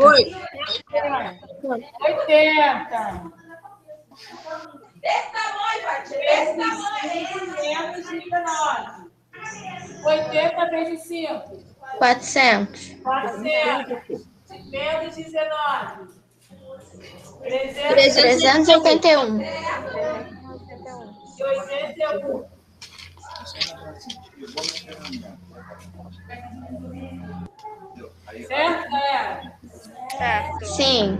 oitenta. Desse tamanho, Desse tamanho. duzentos e dezenove. oitenta vezes cinco. quatrocentos. quatrocentos. duzentos e dezenove. trezentos e oitenta e um. E oitenta e um. Certo, galera? Certo. Sim.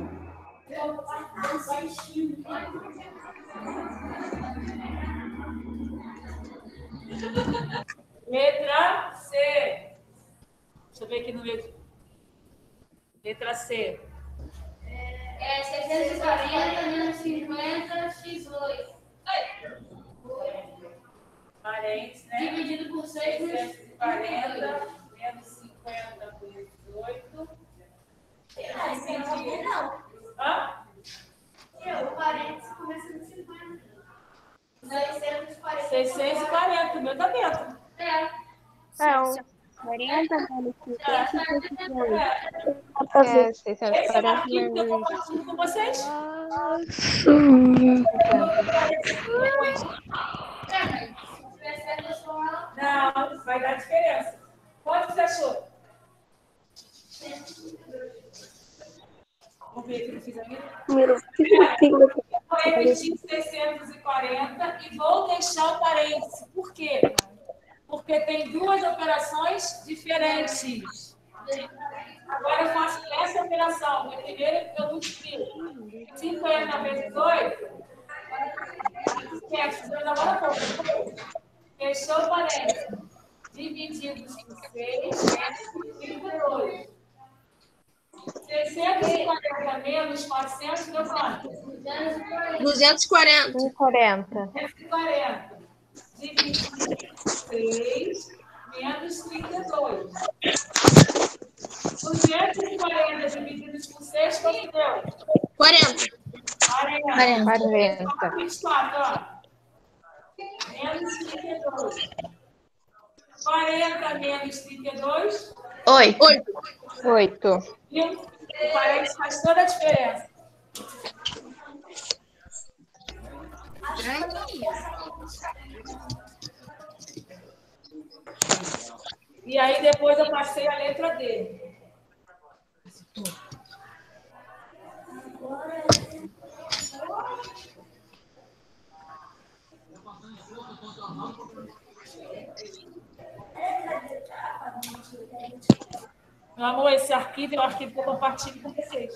Letra C. Deixa eu ver aqui no meio. Letra C. É seiscentos e quarenta menos cinquenta, x oito. Parentes, né? Dividido por seis menos seiscentos e quarenta menos cinquenta por dezoito. Não. Hã? Eu, parênteses, começa no cinquenta. seiscentos e quarenta. seiscentos e quarenta, o meu tá dentro. É. Não. quarenta menos cinquenta e dois. É, seiscentos e Esse quarenta arquivo que eu menos... compartilho com vocês. Não, vai dar diferença. Quanto você achou? Vamos ver aqui no fiz ainda. Vou repetir seiscentos e quarenta e vou deixar o parêntese. Por quê? Porque tem duas operações diferentes. Agora eu faço essa operação. Primeiro eu multiplico cinquenta vezes oito. Esquece, dois agora pouco. Fechou o parênteses. Divididos por seis, menos trinta e dois. seiscentos e quarenta menos quatrocentos deu quanto? duzentos e quarenta. duzentos e quarenta. duzentos e quarenta. Dividido por seis, menos trinta e dois. duzentos e quarenta divididos por seis, quanto deu? quarenta. quarenta. quarenta. vinte e quatro, ó. Menos trinta e dois. quarenta menos trinta e dois. Oito. oito. Viu? O parênteses faz toda a diferença. E aí depois eu passei a letra D. Meu amor, esse arquivo é o arquivo que eu compartilho com vocês.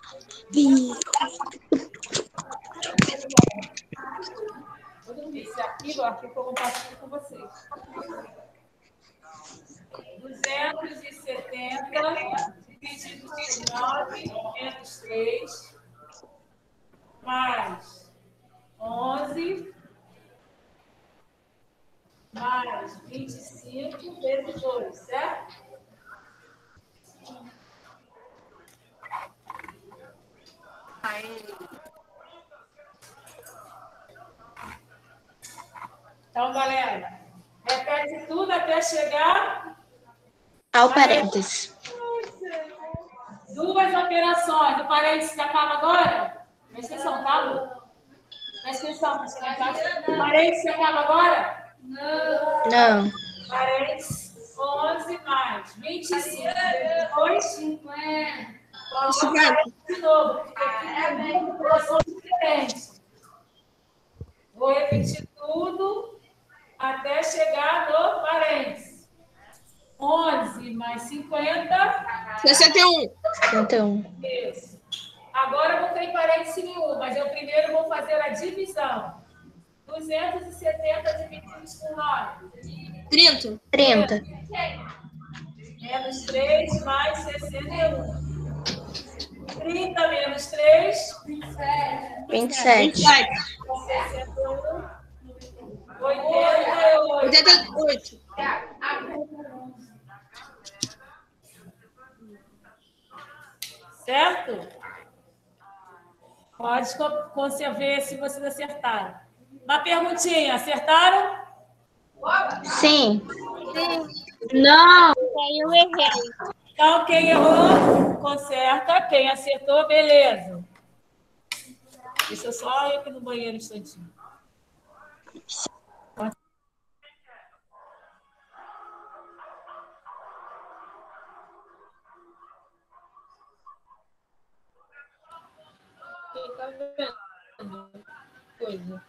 Esse arquivo é o arquivo que eu compartilho com vocês. duzentos e setenta dividido por nove menos três, mais onze, mais vinte e cinco vezes dois, certo? Então, galera, repete tudo até chegar ao parênteses. Duas operações. O parênteses acaba agora? Presta atenção, tá, Lu? Presta atenção. O parênteses acaba agora? Não. Não. Parênteses onze mais vinte e cinco. Depois cinquenta. Vamos de novo, porque aqui é operações diferentes. Vou repetir tudo até chegar no parênteses. onze mais cinquenta. sessenta e um. sessenta e um. Isso. Agora não tem parêntese nenhum, mas eu primeiro vou fazer a divisão. duzentos e setenta divididos por nove. trinta. trinta. Menos três mais sessenta e um. trinta menos três. vinte e sete. sessenta e um. oitenta e oito. oitenta e oito. Certo? Pode ver se vocês acertaram. Uma perguntinha, acertaram? Sim. Não, eu errei. Então, quem errou, conserta. Quem acertou, beleza. Deixa eu só ir aqui no banheiro um instantinho. Quem tá vendo coisa?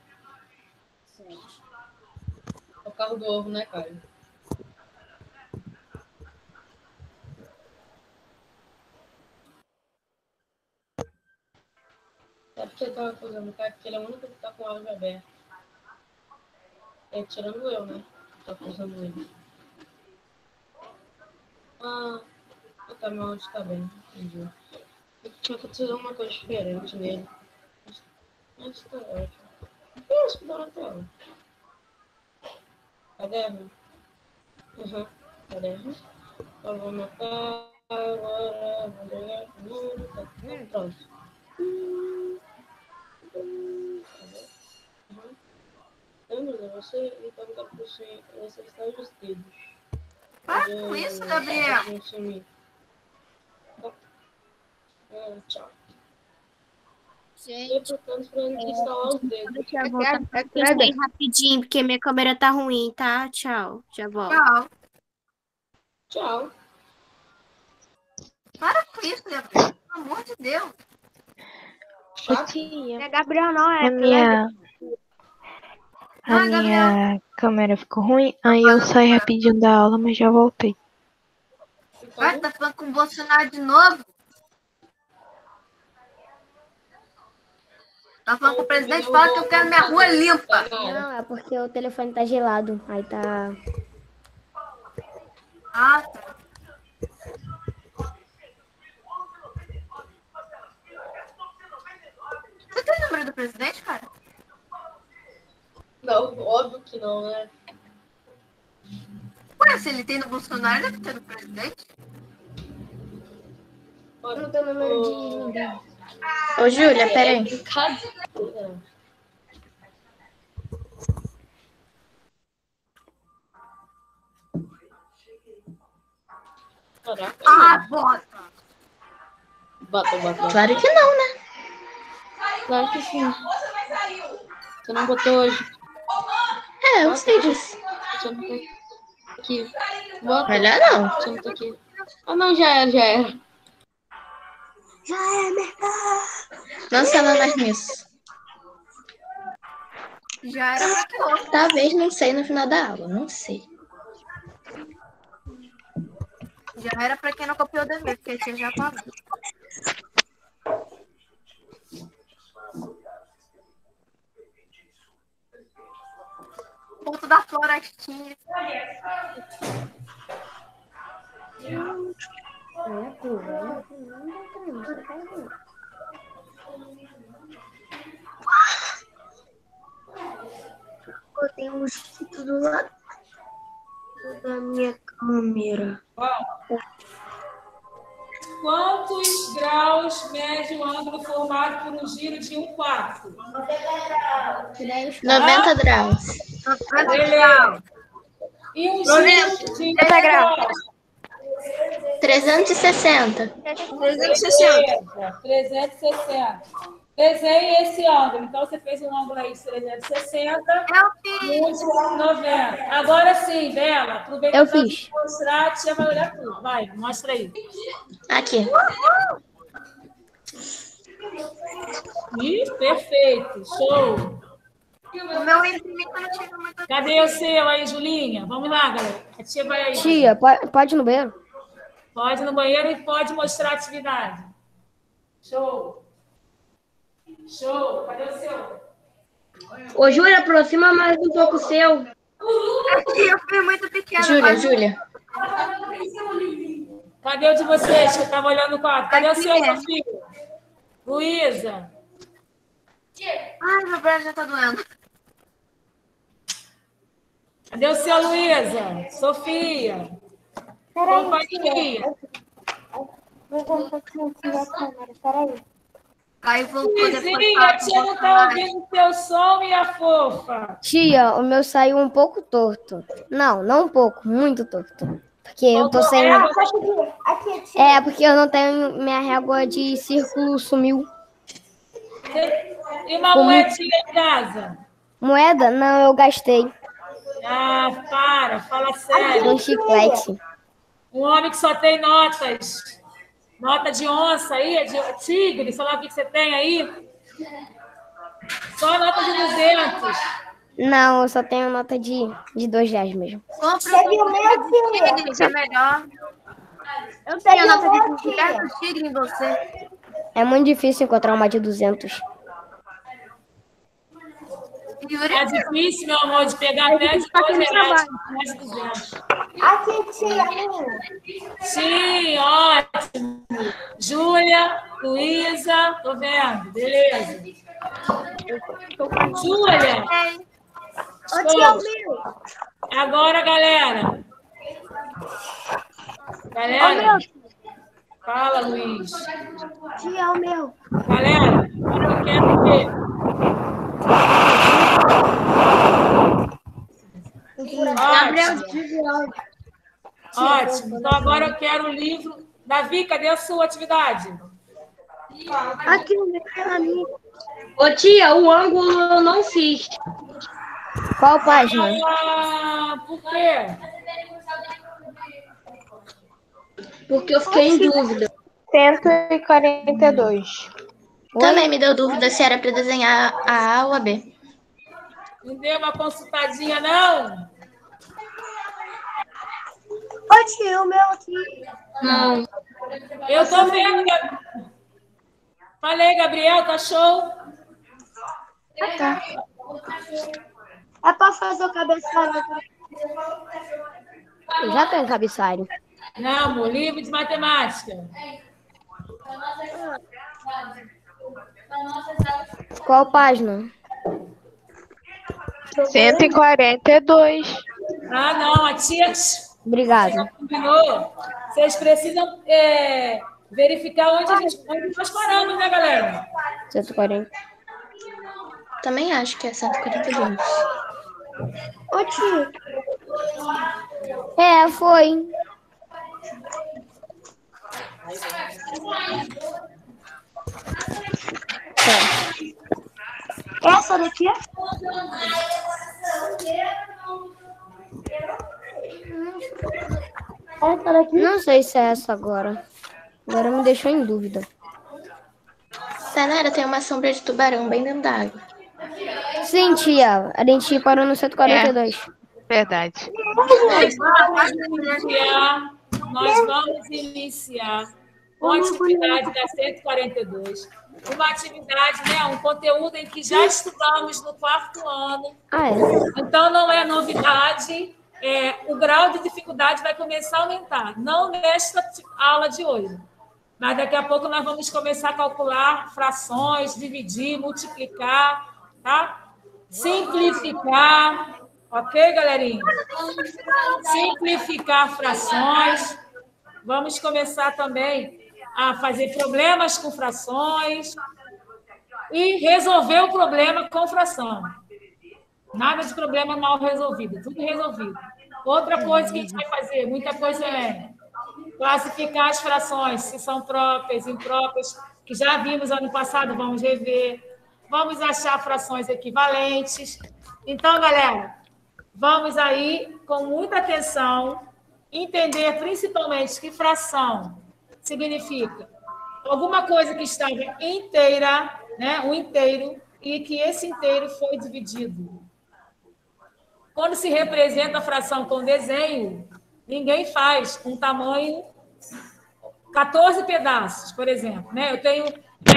É o carro do ovo, né, Caio? É porque ele tava fazendo o Caio, porque ele é o único que tá com o áudio aberto. É, tirando eu, né? Que tá fazendo ele. Ah, tá, meu áudio tá bem. Entendi. Eu tinha acontecido uma coisa diferente nele. Mas tá ótimo. Isso, que dá na tela. Caderno? Uhum. Caderno. Então vou anotar agora. Vou ligar o número. Pronto. Uhum. Lembra de você? Então quero que você está os dedos. Para com isso, Gabriel. Ah, tchau. Gente, portanto, para instalar os dedos. deixa eu voltar bem rapidinho, porque minha câmera tá ruim, tá? Tchau. Já volto. Tchau. Tchau. Para com isso, Gabriel. Pelo amor de Deus. Não é Gabriel, não, é A minha, a Ah, minha câmera ficou ruim, aí eu saí rapidinho da aula, mas já voltei. Vai, tá falando com o Bolsonaro de novo? Tá falando com o presidente, fala que eu quero minha rua limpa. Não, é porque o telefone tá gelado. Aí tá. Ah, tá. Você tem o número do presidente, cara? Não, óbvio que não, né? Ué, se ele tem no Bolsonaro, deve ter no presidente. Eu não tenho número de ninguém. Ô, Júlia, peraí. Caraca. Ah, bota! Bota, bota. Claro que não, né? Claro que sim. Você não botou hoje. É, eu sei disso. Você não tá aqui. Bota. Melhor não. Você não tá aqui. Ah, não, já era, já era. Já é mercado. Não se fala mais nisso. Já era pra que outro. Talvez, não sei, no final da aula. Não sei. Já era pra quem não copiou o dever, porque tinha já pagou. Ponto da florestinha. Eu tenho um mosquito do lado da minha câmera. Quantos graus mede o ângulo formado por um giro de um quarto? noventa graus. Beleza. E um giro de trinta graus. trezentos e sessenta. trezentos e sessenta. Beleza, trezentos e sessenta. Desenhe esse ângulo. Então, você fez um ângulo aí de trezentos e sessenta. Eu fiz. noventa. Agora sim, Bela, aproveita Eu para fiz. mostrar, a tia vai olhar tudo. Vai, mostra aí. Aqui. Ih, perfeito. Show. O meu imprimento não tinha muito. Cadê o seu aí, Julinha? Vamos lá, galera. A tia vai aí. Tia, pode, pode ir no banheiro? Pode ir no banheiro e pode mostrar a atividade. Show. Show. Cadê o seu? Ô, Júlia, aproxima mais um pouco o seu. Eu fui muito pequena. Júlia, Júlia. Cadê o de vocês que eu estava olhando o quadro? Cadê o seu, Sofia? Luísa. Ai, meu braço já tá doendo. Cadê o seu, Luísa? Sofia. Companhia. Vou compartilhar a câmera, peraí. Aí vou poder Luizinha, a tia não está ouvindo o teu som, minha fofa. Tia, o meu saiu um pouco torto. Não, não um pouco, muito torto. Porque eu tô sem. Aqui, tia. É, porque eu não tenho. Minha régua de círculo sumiu. E uma Como- moedinha em casa? Moeda? Não, eu gastei. Ah, para, fala sério. Um chiclete. Um homem que só tem notas. Nota de onça aí, de tigre, sei lá o que que você tem aí. Só nota de duzentos. Não, eu só tenho nota de, de dois reais mesmo. Compre Você viu um meu, tia? tigre, que é melhor. Eu Você tenho a viu nota meu, de tia? diversos tigres em você. É muito difícil encontrar uma de duzentos. É difícil, meu amor, de pegar até de dois reais. Mais de duzentos. Aqui, tia, minha. Sim, ótimo. Júlia, Luísa, tô vendo, beleza. Júlia, Ô, tia, o meu. agora, galera. Galera, fala, Luiz. Tia, o meu. Galera, agora eu quero ver. Ótimo. Ótimo. Então, agora eu quero o livro. Davi, cadê a sua atividade? Aqui, o meu é a minha. Ô, tia, o ângulo eu não fiz. Qual página? Ah, por quê? Porque eu fiquei em dúvida. cento e quarenta e dois. Também me deu dúvida se era para desenhar a A ou a B. Não deu uma consultadinha, não? Ô, tia, o meu aqui. Não. Eu tô vendo. Gab- Falei, Gabriel, tá show? Ah, tá. É pra fazer o cabeçalho. Eu já tenho cabeçalho. Não, amor, livro de matemática. Qual página? cento e quarenta e dois. Ah, não, a tia Obrigada. combinou. Vocês precisam é, verificar onde, a gente, onde nós paramos, né, galera? cento e quarenta. Também acho que é cento e quarenta e dois. Ô, tia. É, foi. Essa daqui? Essa daqui? Não sei se é essa agora. Agora me deixou em dúvida. Tainara, tem uma sombra de tubarão bem dentro da água. Sim, tia. A gente parou no cento e quarenta e dois. Verdade. Nós vamos iniciar, nós vamos iniciar com a atividade da cento e quarenta e dois. Uma atividade, né, um conteúdo em que já estudamos no quarto ano. Ah, é? Então, não é novidade. É, o grau de dificuldade vai começar a aumentar. Não nesta aula de hoje. Mas daqui a pouco nós vamos começar a calcular frações, dividir, multiplicar, tá? Simplificar. Ok, galerinha? Simplificar frações. Vamos começar também a fazer problemas com frações e resolver o problema com fração. Nada de problema mal resolvido, tudo resolvido. Outra coisa que a gente vai fazer, muita coisa é classificar as frações, se são próprias, impróprias, que já vimos ano passado, vamos rever. Vamos achar frações equivalentes. Então, galera, vamos aí, com muita atenção, entender principalmente que fração significa alguma coisa que estava inteira, né, um inteiro, e que esse inteiro foi dividido. Quando se representa a fração com desenho, ninguém faz um tamanho quatorze pedaços, por exemplo. Né? Eu tenho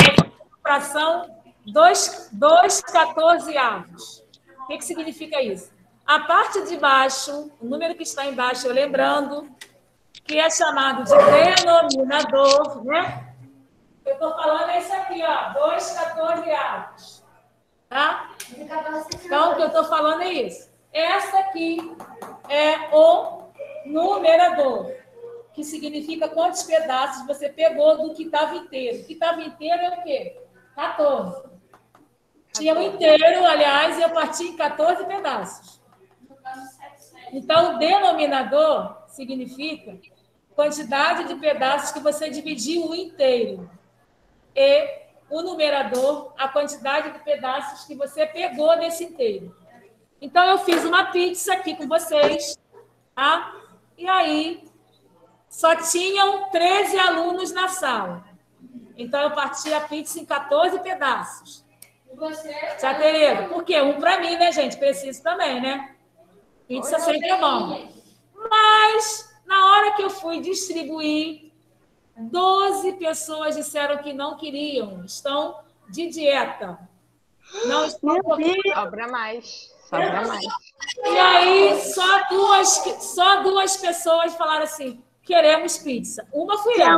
fração dois, quatorze avos. O que, que significa isso? A parte de baixo, o número que está embaixo, eu lembrando, que é chamado de denominador, né? Eu estou falando é isso aqui, ó, dois, quatorze avos. Tá? Então, o que eu estou falando é isso. Essa aqui é o numerador, que significa quantos pedaços você pegou do que estava inteiro. O que estava inteiro é o quê? quatorze. Tinha um inteiro, aliás, e eu parti em quatorze pedaços. Então, o denominador significa quantidade de pedaços que você dividiu inteiro. E o numerador, a quantidade de pedaços que você pegou nesse inteiro. Então, eu fiz uma pizza aqui com vocês, tá? E aí, só tinham treze alunos na sala. Então, eu parti a pizza em quatorze pedaços. Já teria. Por quê? Um para mim, né, gente? Preciso também, né? Pizza sempre é bom. Mas, na hora que eu fui distribuir, doze pessoas disseram que não queriam. Estão de dieta. Não estão... Sobra mais. Sobra mais. E aí, só duas, só duas pessoas falaram assim, queremos pizza. Uma fui eu.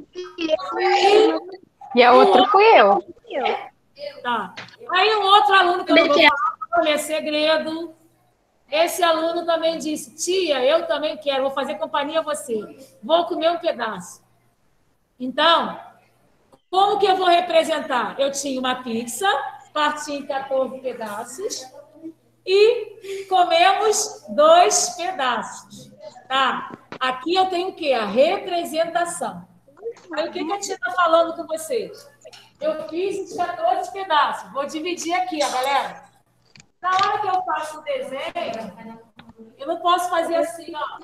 E, e a outra fui eu. Tá. Aí um outro aluno que eu não vou falar, é segredo. Esse aluno também disse, tia, eu também quero, vou fazer companhia a você. Vou comer um pedaço. Então, como que eu vou representar? Eu tinha uma pizza, parti em quatorze pedaços e comemos dois pedaços. Tá? Aqui eu tenho o quê? A representação. Aí o que, que a tia está falando com vocês? Eu fiz os quatorze pedaços. Vou dividir aqui, ó, galera. Na hora que eu faço o desenho, eu não posso fazer assim, ó.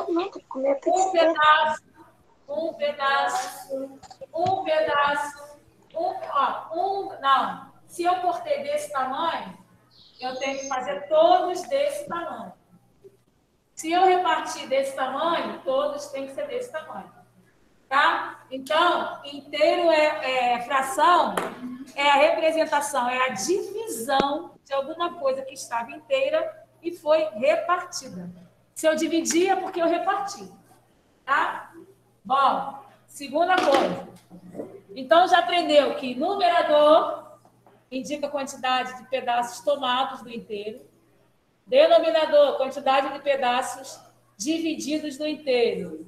Um pedaço, um pedaço, um pedaço, um, ó, um, não. Se eu cortei desse tamanho, eu tenho que fazer todos desse tamanho. Se eu repartir desse tamanho, todos têm que ser desse tamanho. Tá? Então, inteiro é, é fração, é a representação, é a divisão de alguma coisa que estava inteira e foi repartida. Se eu dividir, é porque eu reparti. Tá? Bom, segunda coisa. Então, já aprendeu que numerador indica a quantidade de pedaços tomados do inteiro. Denominador, quantidade de pedaços divididos do inteiro.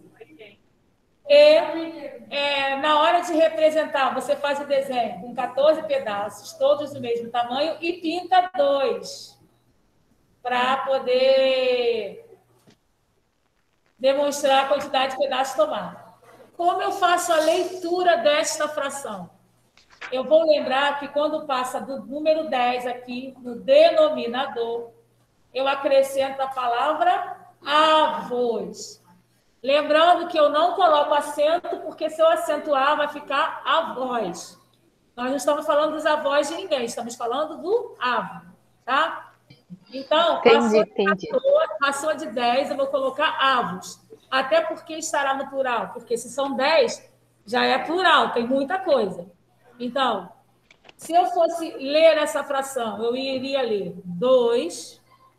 E é, na hora de representar, você faz o desenho com quatorze pedaços, todos do mesmo tamanho, e pinta dois, para poder demonstrar a quantidade de pedaços tomados. Como eu faço a leitura desta fração? Eu vou lembrar que quando passa do número dez aqui, no denominador, eu acrescento a palavra avós. Lembrando que eu não coloco acento, porque se eu acentuar, vai ficar avós. Nós não estamos falando dos avós de ninguém, estamos falando do avô. Tá? Então, Entendi, passou de entendi. quatorze, passou de dez, eu vou colocar avos. Até porque estará no plural, porque se são dez, já é plural, tem muita coisa. Então, se eu fosse ler essa fração, eu iria ler dois,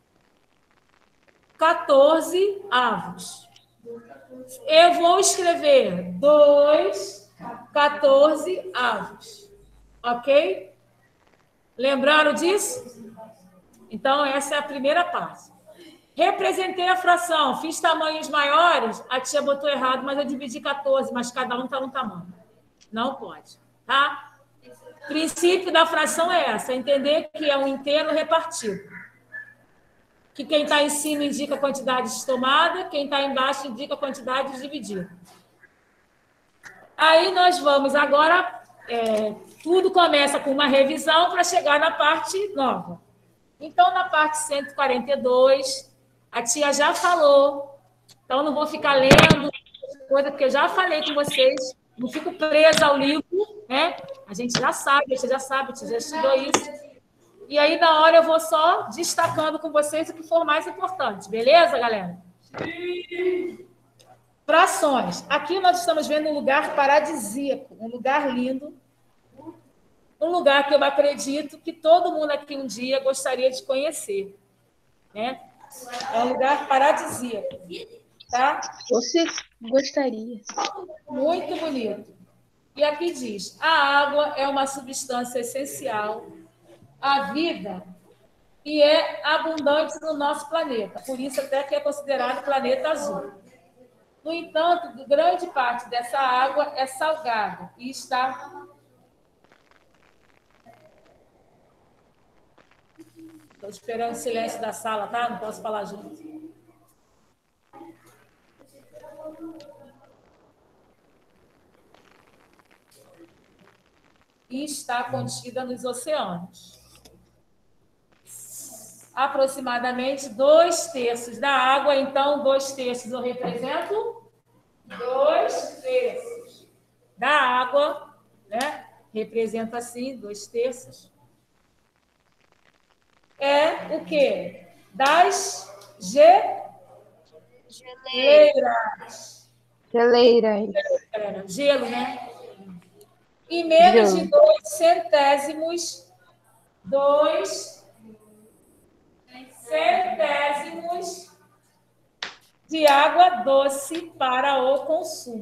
quatorze avos. Eu vou escrever dois, quatorze avos. Ok? Lembraram disso? Então, essa é a primeira parte. Representei a fração, fiz tamanhos maiores, a tia botou errado, mas eu dividi quatorze, mas cada um está no tamanho. Não pode, tá? O princípio da fração é essa, entender que é um inteiro repartido. Que quem está em cima indica a quantidade de tomada, quem está embaixo indica a quantidade dividida. Aí nós vamos agora, é, tudo começa com uma revisão para chegar na parte nova. Então, na parte cento e quarenta e dois, a tia já falou, então não vou ficar lendo coisa, porque eu já falei com vocês, não fico presa ao livro, né? A gente já sabe, a tia já sabe, a tia já estudou isso. E aí, na hora, eu vou só destacando com vocês o que for mais importante. Beleza, galera? Frações. Aqui nós estamos vendo um lugar paradisíaco, um lugar lindo, um lugar que eu acredito que todo mundo aqui um dia gostaria de conhecer. Né? É um lugar paradisíaco. Tá? Você gostaria. Muito bonito. E aqui diz, a água é uma substância essencial à vida e é abundante no nosso planeta. Por isso até que é considerado planeta azul. No entanto, grande parte dessa água é salgada e está... Estou esperando o silêncio da sala, tá? Não posso falar junto. E está contida nos oceanos. Aproximadamente dois terços da água, então, dois terços eu represento dois terços da água, né? Representa assim, dois terços. É o quê? Das geleiras. Geleiras. Gelo, né? E menos Gelo. de dois centésimos, dois centésimos de água doce para o consumo.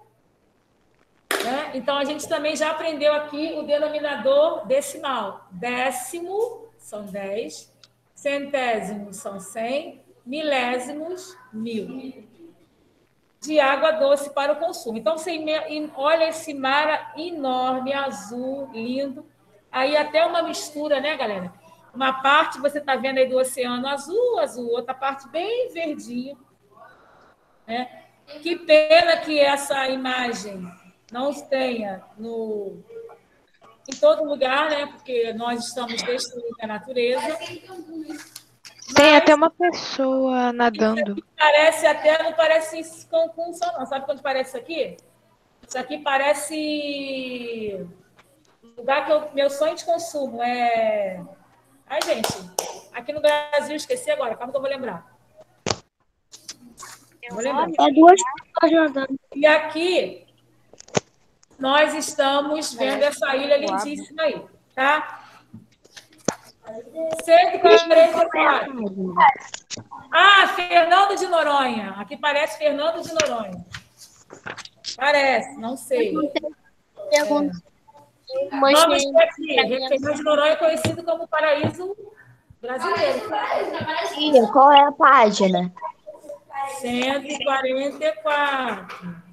Né? Então, a gente também já aprendeu aqui o denominador decimal. Décimo são dez, centésimos são cem, milésimos, mil. De água doce para o consumo. Então, você olha esse mar enorme, azul, lindo. Aí até uma mistura, né, galera? Uma parte você está vendo aí do oceano azul, azul, outra parte bem verdinha. Né? Que pena que essa imagem não tenha no, em todo lugar, né? Porque nós estamos destruindo a natureza. Tem até uma pessoa nadando. Parece até, não parece com, com só não. Sabe quando parece isso aqui? Isso aqui parece lugar que eu, meu sonho de consumo é... Ai, gente, aqui no Brasil, esqueci agora, calma que eu vou lembrar. Vou lembrar. É duas pessoas nadando. E aqui nós estamos vendo essa ilha lindíssima aí, tá? cento e quarenta e quatro. Ah, Fernando de Noronha. Aqui parece Fernando de Noronha. Parece, não sei. É. Vamos aqui. Fernando de Noronha é conhecido como paraíso brasileiro. Tia, qual é a página? cento e quarenta e quatro.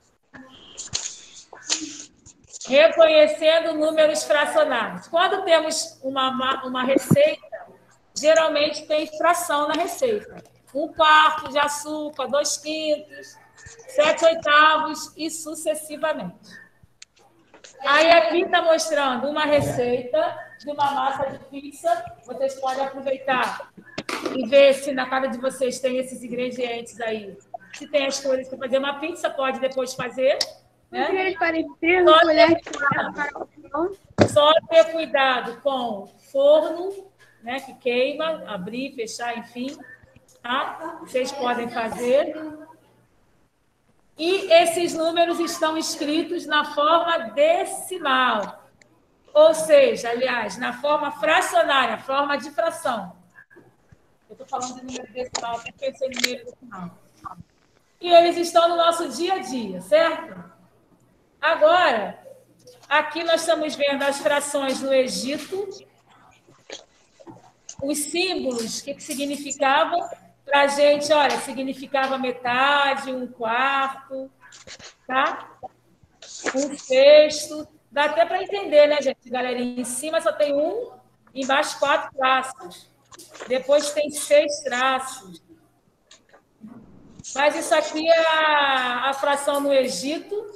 Reconhecendo números fracionados. Quando temos uma, uma receita, geralmente tem fração na receita. Um quarto de açúcar, dois quintos, sete oitavos e sucessivamente. Aí aqui está mostrando uma receita de uma massa de pizza. Vocês podem aproveitar e ver se na casa de vocês tem esses ingredientes aí. Se tem as coisas para fazer uma pizza, pode depois fazer. Né? Só, ter cuidado, só ter cuidado com forno, né, que queima, abrir, fechar, enfim, tá? Vocês podem fazer. E esses números estão escritos na forma decimal, ou seja, aliás, na forma fracionária, forma de fração. Eu estou falando de número decimal, porque pensei em número decimal. E eles estão no nosso dia a dia, certo? Agora, aqui nós estamos vendo as frações no Egito, os símbolos, o que, que significavam para a gente, olha, significava metade, um quarto, tá? Um sexto. Dá até para entender, né, gente? Galerinha, em cima só tem um, embaixo quatro traços. Depois tem seis traços. Mas isso aqui é a, a fração no Egito.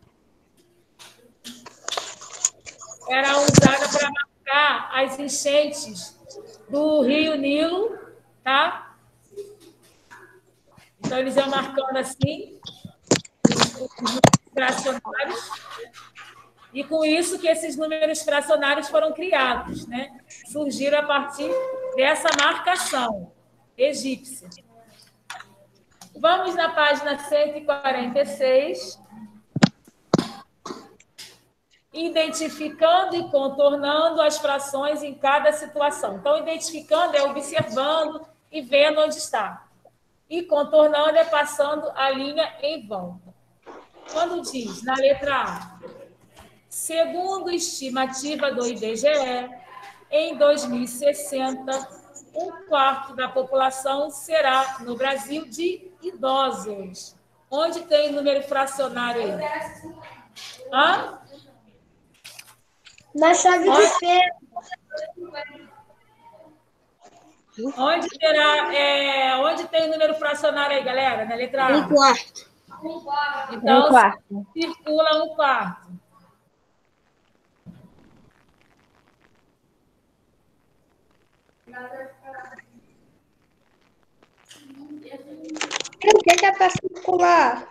Era usada para marcar as enchentes do rio Nilo, tá? Então, eles iam marcando assim, os números fracionários, e com isso que esses números fracionários foram criados, né? Surgiram a partir dessa marcação egípcia. Vamos na página cento e quarenta e seis. Identificando e contornando as frações em cada situação. Então, identificando é observando e vendo onde está. E contornando é passando a linha em volta. Quando diz, na letra A, segundo estimativa do I B G E, em dois mil e sessenta, um quarto da população será, no Brasil, de idosos. Onde tem número fracionário aí? Hã? Na chave de fé. Onde terá, é, onde tem número fracionário aí, galera? Na letra A? Um quarto. Então, Um quarto. circula um quarto. O que é para circular?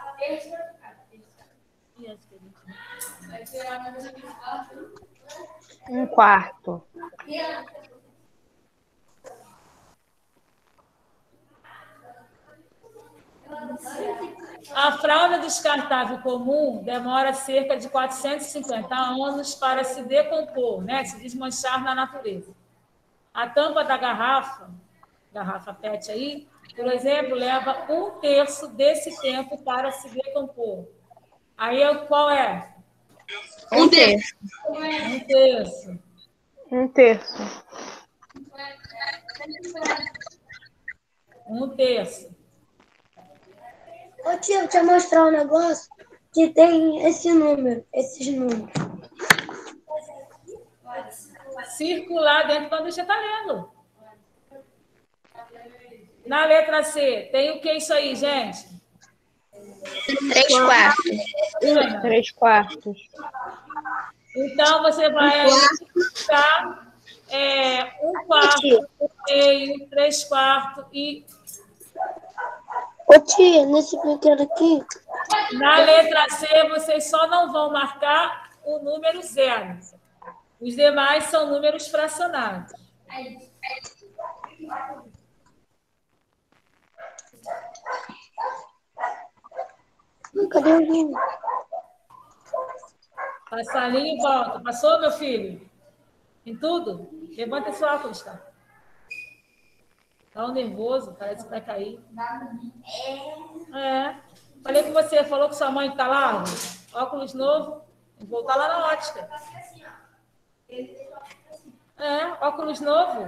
Um quarto. A fralda descartável comum demora cerca de quatrocentos e cinquenta anos para se decompor, né? Se desmanchar na natureza. A tampa da garrafa, garrafa P E T aí, por exemplo, leva um terço desse tempo para se decompor. Aí qual é? Um terço. Um terço. Um terço. Um terço. Ô tio, deixa eu mostrar um negócio que tem esse número, esses números. Circular dentro da deixa tá lendo. Na letra C, tem o que isso aí, gente? Três quartos. Três quartos. Então, você vai identificar é, um quarto, um meio, três quartos e... Ô tia, nesse pequeno aqui... Na letra C, vocês só não vão marcar o número zero. Os demais são números fracionados. Cadê o vinho? Passa a linha e volta. Passou, meu filho? Em tudo? Levanta esse óculos, tá? Tá um nervoso, parece que vai cair. É. Falei com você, falou que sua mãe tá lá? Óculos novo? Vou voltar lá na ótica. É, óculos novo.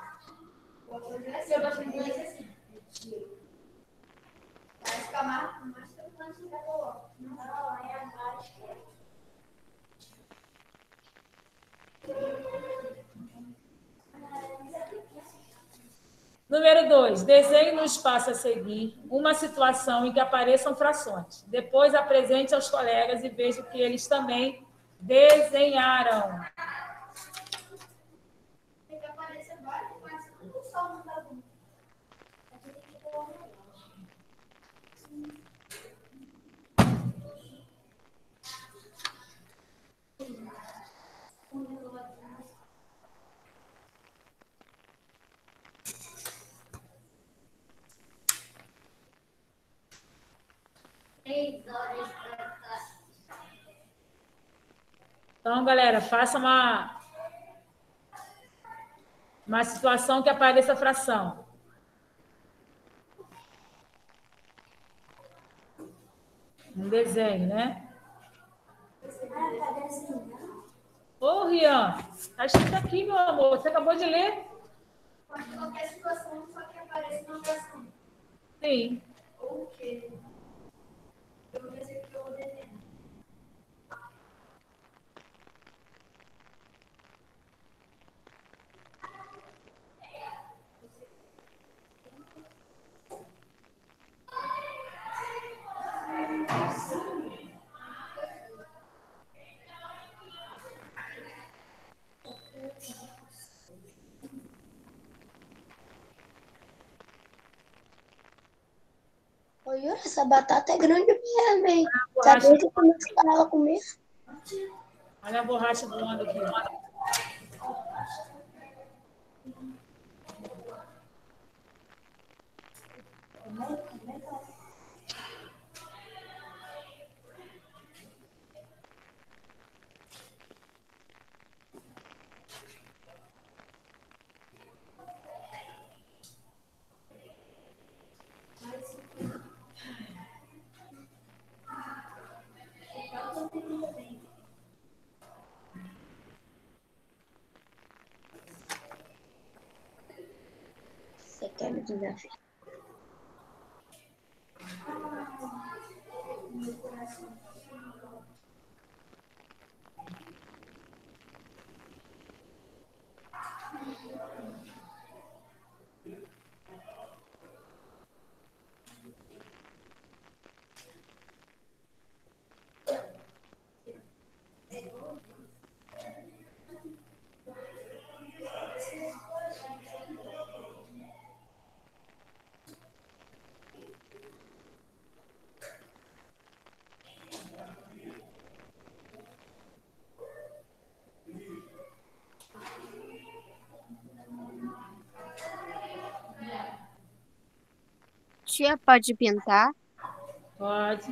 Número dois, desenhe no espaço a seguir uma situação em que apareçam frações. Depois apresente aos colegas e veja que eles também desenharam. Então, galera, faça uma, uma situação que apareça fração. Um desenho, né? Ô, Rian, tá escrito aqui, meu amor. Você acabou de ler? Qualquer situação, só que aparece uma fração. Sim. Ou o quê? Eu vou dizer que eu vou desenhar. Ô, Yuri, essa batata é grande mesmo, hein? Acabei de começar ela a comer. Olha a borracha voando aqui. Você quer me desafiar? Tia, pode pintar? Pode.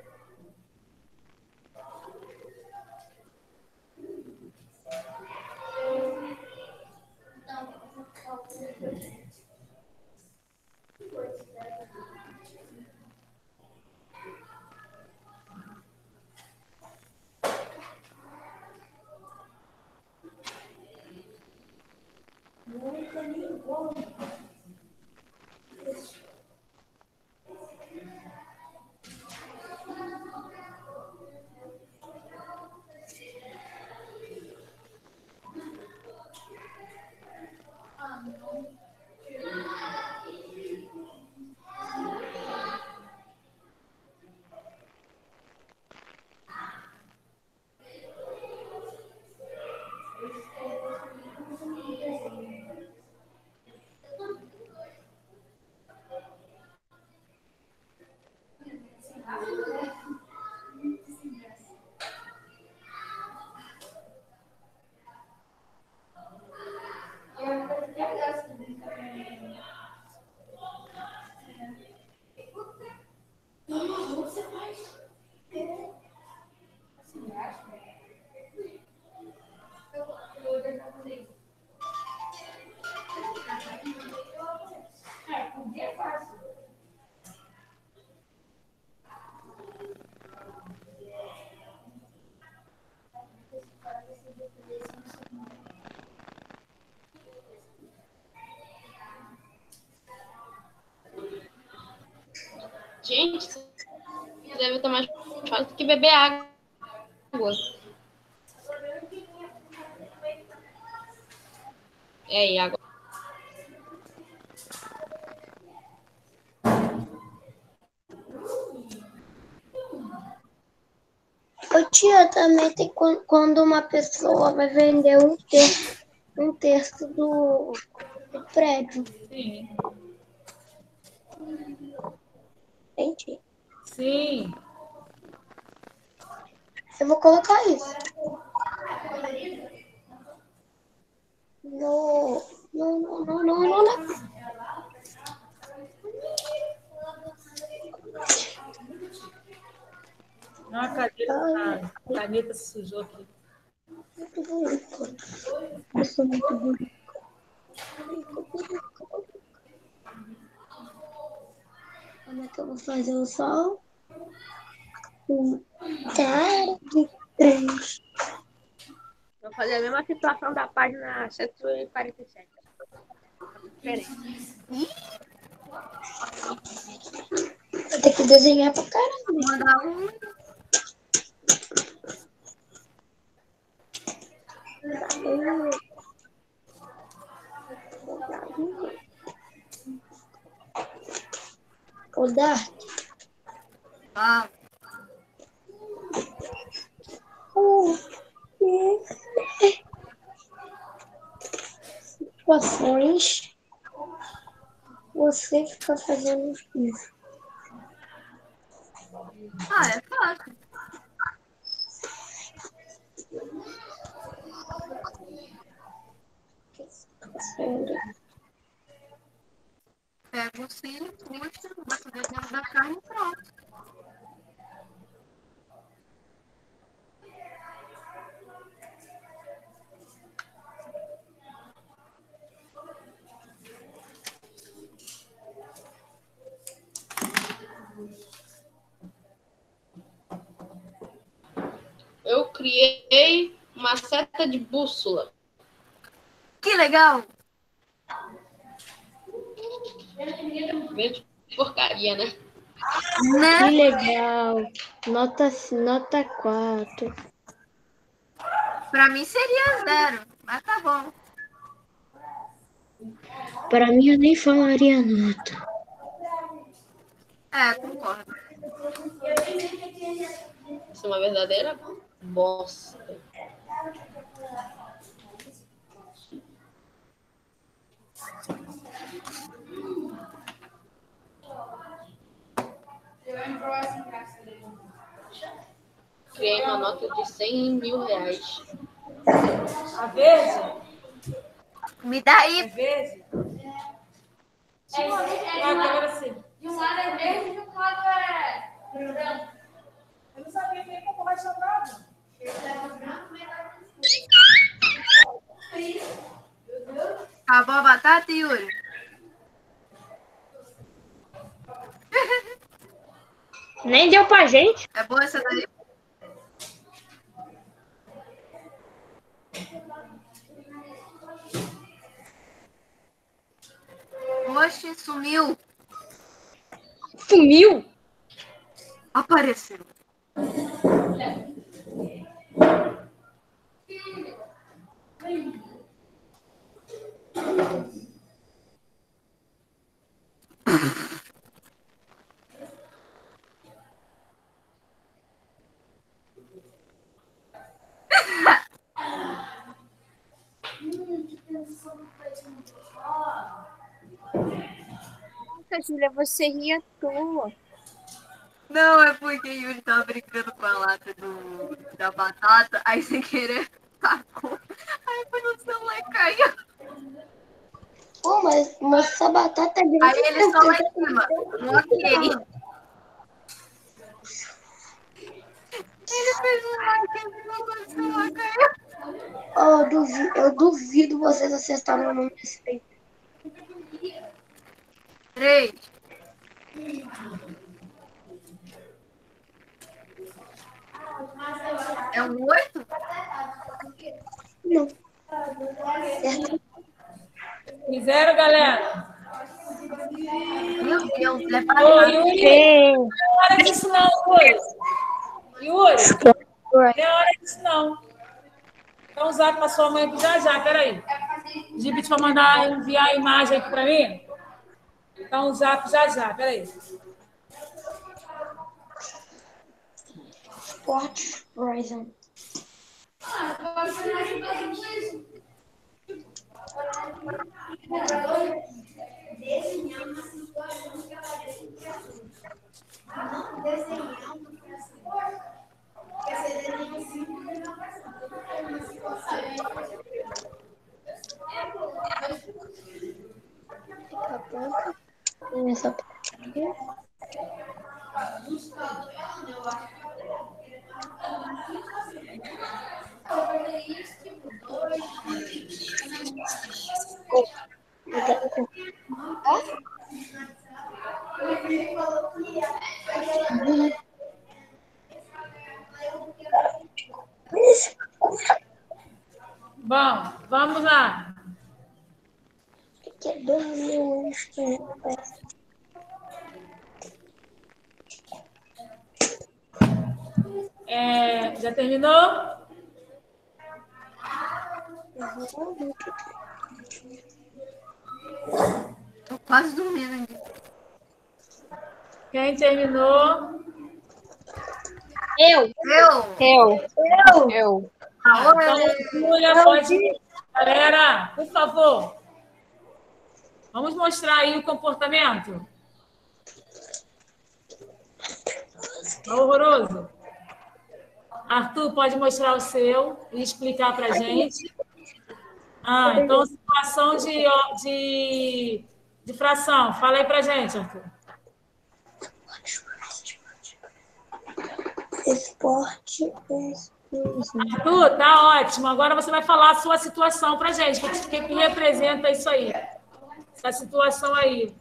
Gente, você deve estar mais fácil do que beber água. É, e água. Ô, tia, também tem quan- quando uma pessoa vai vender um terço, um terço do, do prédio. Sim. Entendi. Sim. Eu vou colocar isso. No, no, no, no, no, no, no. Não, a caneta, a caneta se sujou aqui. muito bonito. Eu sou muito bonito. Como é que eu vou fazer o sol? Um cara de três. Vou fazer a mesma situação da página cento e quarenta e sete. Diferente. Vou ter que desenhar pra caramba. Mandar um. O Dark. Ah. O que? Situações. Você fica fazendo isso. Ah, é fácil. Pega o cílio, puxa, bota dentro da carne e pronto. Eu criei uma seta de bússola. Que legal! Vende porcaria, né? Que legal. Nota, nota quatro. Pra mim seria zero, mas tá bom. Para mim, eu nem falaria nota. É, concordo. Isso é uma verdadeira bosta. Criei uma nota de cem mil reais. A verde? Me dá aí. É verde? É, Ah, agora sim. de um lado é verde e de um lado é branco. Eu não sabia nem como vai chamar. Acabou a batata, Yuri? Nem deu pra gente. É boa essa daí? Oxe, sumiu. Sumiu? Apareceu. Nossa, Júlia, você ria à toa. Não, é porque o Yuri tava brincando com a lata do, da batata, aí sem querer tacou. Aí foi no celular e caiu. Pô, mas, mas essa batata é grande. Aí ele só lá em cima. Um ok. Ele fez um like e o celular caiu. Oh, eu, duvido, eu duvido vocês acertarem o nome desse tempo. Três. É um oito? Não. Fizeram, galera? Meu Deus, ele é Ô, parado. Yuri, não é hora disso não, Yuri. Yuri, não é hora disso não. Dá um zap pra sua mãe aqui já já, peraí. Gibi para mandar enviar a imagem aqui pra mim. Dá um zap já já, peraí. Sport Horizon. Essa aqui. Bom, vamos lá. É, já terminou? Tô quase dormindo aqui. Quem terminou? Eu. Eu. Eu. Eu. Eu. Ah, então, Júlia, pode... Galera, por favor. Vamos mostrar aí o comportamento. Tá horroroso. Arthur, pode mostrar o seu e explicar para a gente. Ah, então, situação de, de, de fração. Fala aí para a gente, Arthur. Esporte. Arthur, tá ótimo. Agora você vai falar a sua situação para a gente. O que, que representa isso aí? Essa situação aí.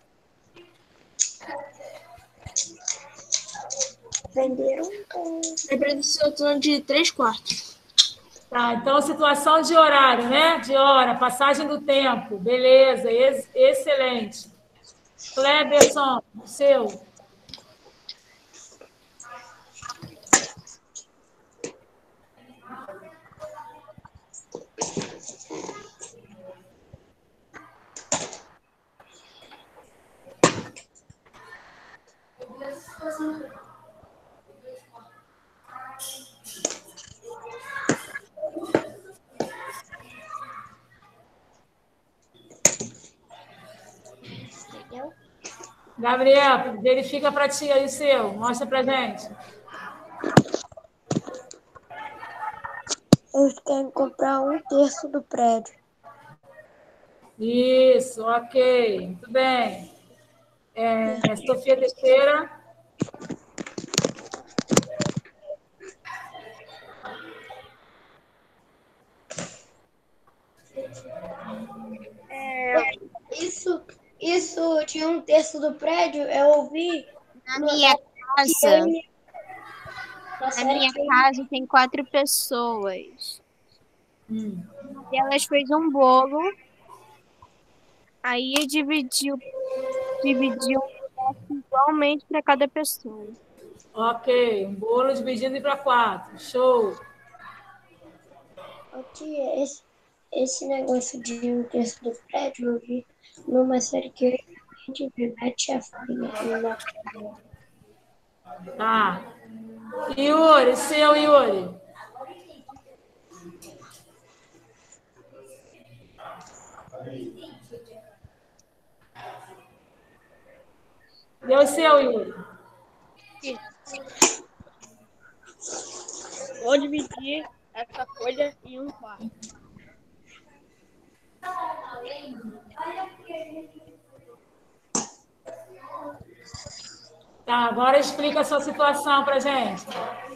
Venderam. Representação de três quartos. Tá, então, situação de horário, né? De hora, passagem do tempo. Beleza, ex excelente. Cleberson, seu. Gabriel, verifica para ti aí o seu. Mostra para gente. Eles querem comprar um terço do prédio. Isso, ok. Muito bem. É, Sofia Teixeira. É, isso, isso tinha um terço do prédio, eu ouvi. Na no- minha casa, ele- na minha casa tem quatro pessoas. Hum. Uma delas fez um bolo. Aí dividiu, dividiu igualmente para cada pessoa. Ok, um bolo dividido para quatro. Show. Ô, tia, esse, esse negócio de um terço do prédio, eu vi numa série que a gente vê, Bete a Fria. Tá. Yuri, seu Yuri. Deu o seu, Yuri. Vou dividir essa folha em um quarto. Tá, agora explica a sua situação pra gente.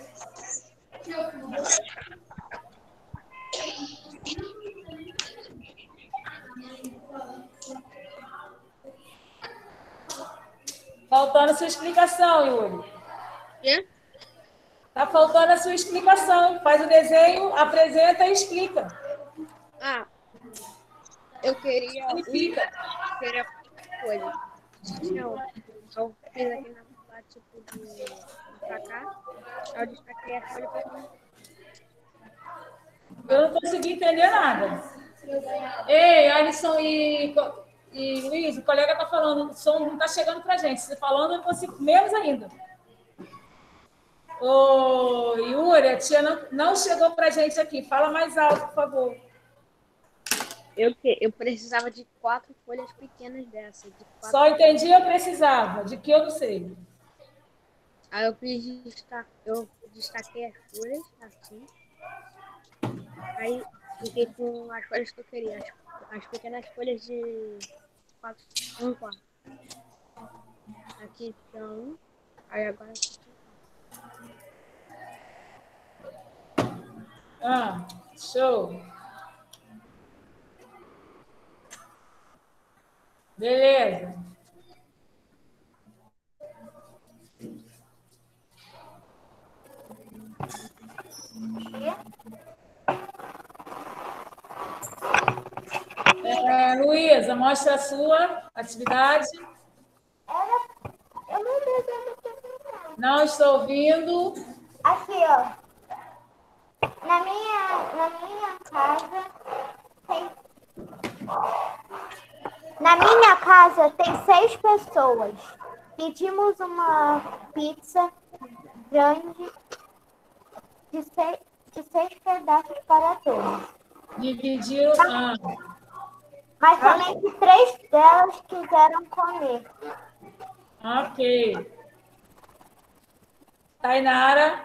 Faltando a sua explicação, Yuri. Quê? Tá faltando a sua explicação. Faz o desenho, apresenta e explica. Ah, eu queria Significa. um, queria coisa. Não, eu fiz aqui na parte tipo de pra cá. Eu destaquei a folha pra mim. Eu não consegui entender nada. Ei, Alisson e, e Luiz, o colega está falando, o som não está chegando para a gente. Você falando, eu consigo menos ainda. Ô, Yuri, a tia não, não chegou para a gente aqui. Fala mais alto, por favor. Eu, que, eu precisava de quatro folhas pequenas dessas. De quatro Só entendi, eu precisava. De que eu não sei. Aí eu fiz destaque, eu destaquei as folhas assim. Aí fiquei com as folhas que eu queria, as, as pequenas folhas de quatro, um quarto. Aqui então, aí agora Ah, Show. Beleza. É, Luísa, mostra a sua atividade. Eu não desenho. Não estou ouvindo. Aqui, ó. Na minha, na minha casa tem. Na minha casa tem seis pessoas. Pedimos uma pizza grande de seis, de seis pedaços para todos. Dividiram. Ah. Mas somente três delas quiseram comer. Ok. Tainara.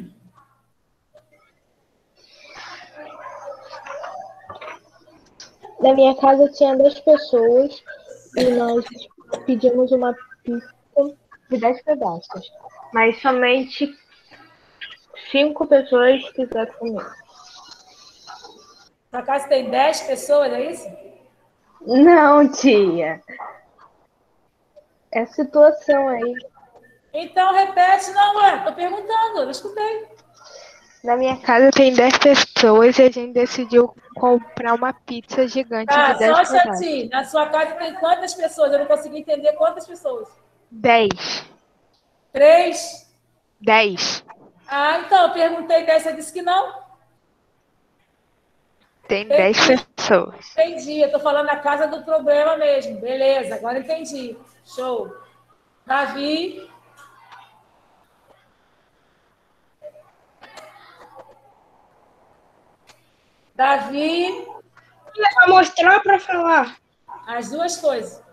Na minha casa tinha dez pessoas e nós pedimos uma pizza de dez pedaços. Mas somente cinco pessoas quiseram comer. Na casa tem dez pessoas, é isso? Não, tia. É situação aí. Então repete, não, ué. Tô perguntando, eu não escutei. Na minha casa tem dez pessoas e a gente decidiu comprar uma pizza gigante Tá, de dez só pedaços. chatinho. Na sua casa tem quantas pessoas? Eu não consegui entender quantas pessoas. Dez. Três? Dez. Ah, então, eu perguntei dez, você disse que não? Tem dez pessoas. Entendi, eu tô falando da casa do problema mesmo. Beleza, agora entendi. Show. Davi. Davi. É pra mostrar ou pra falar? As duas coisas.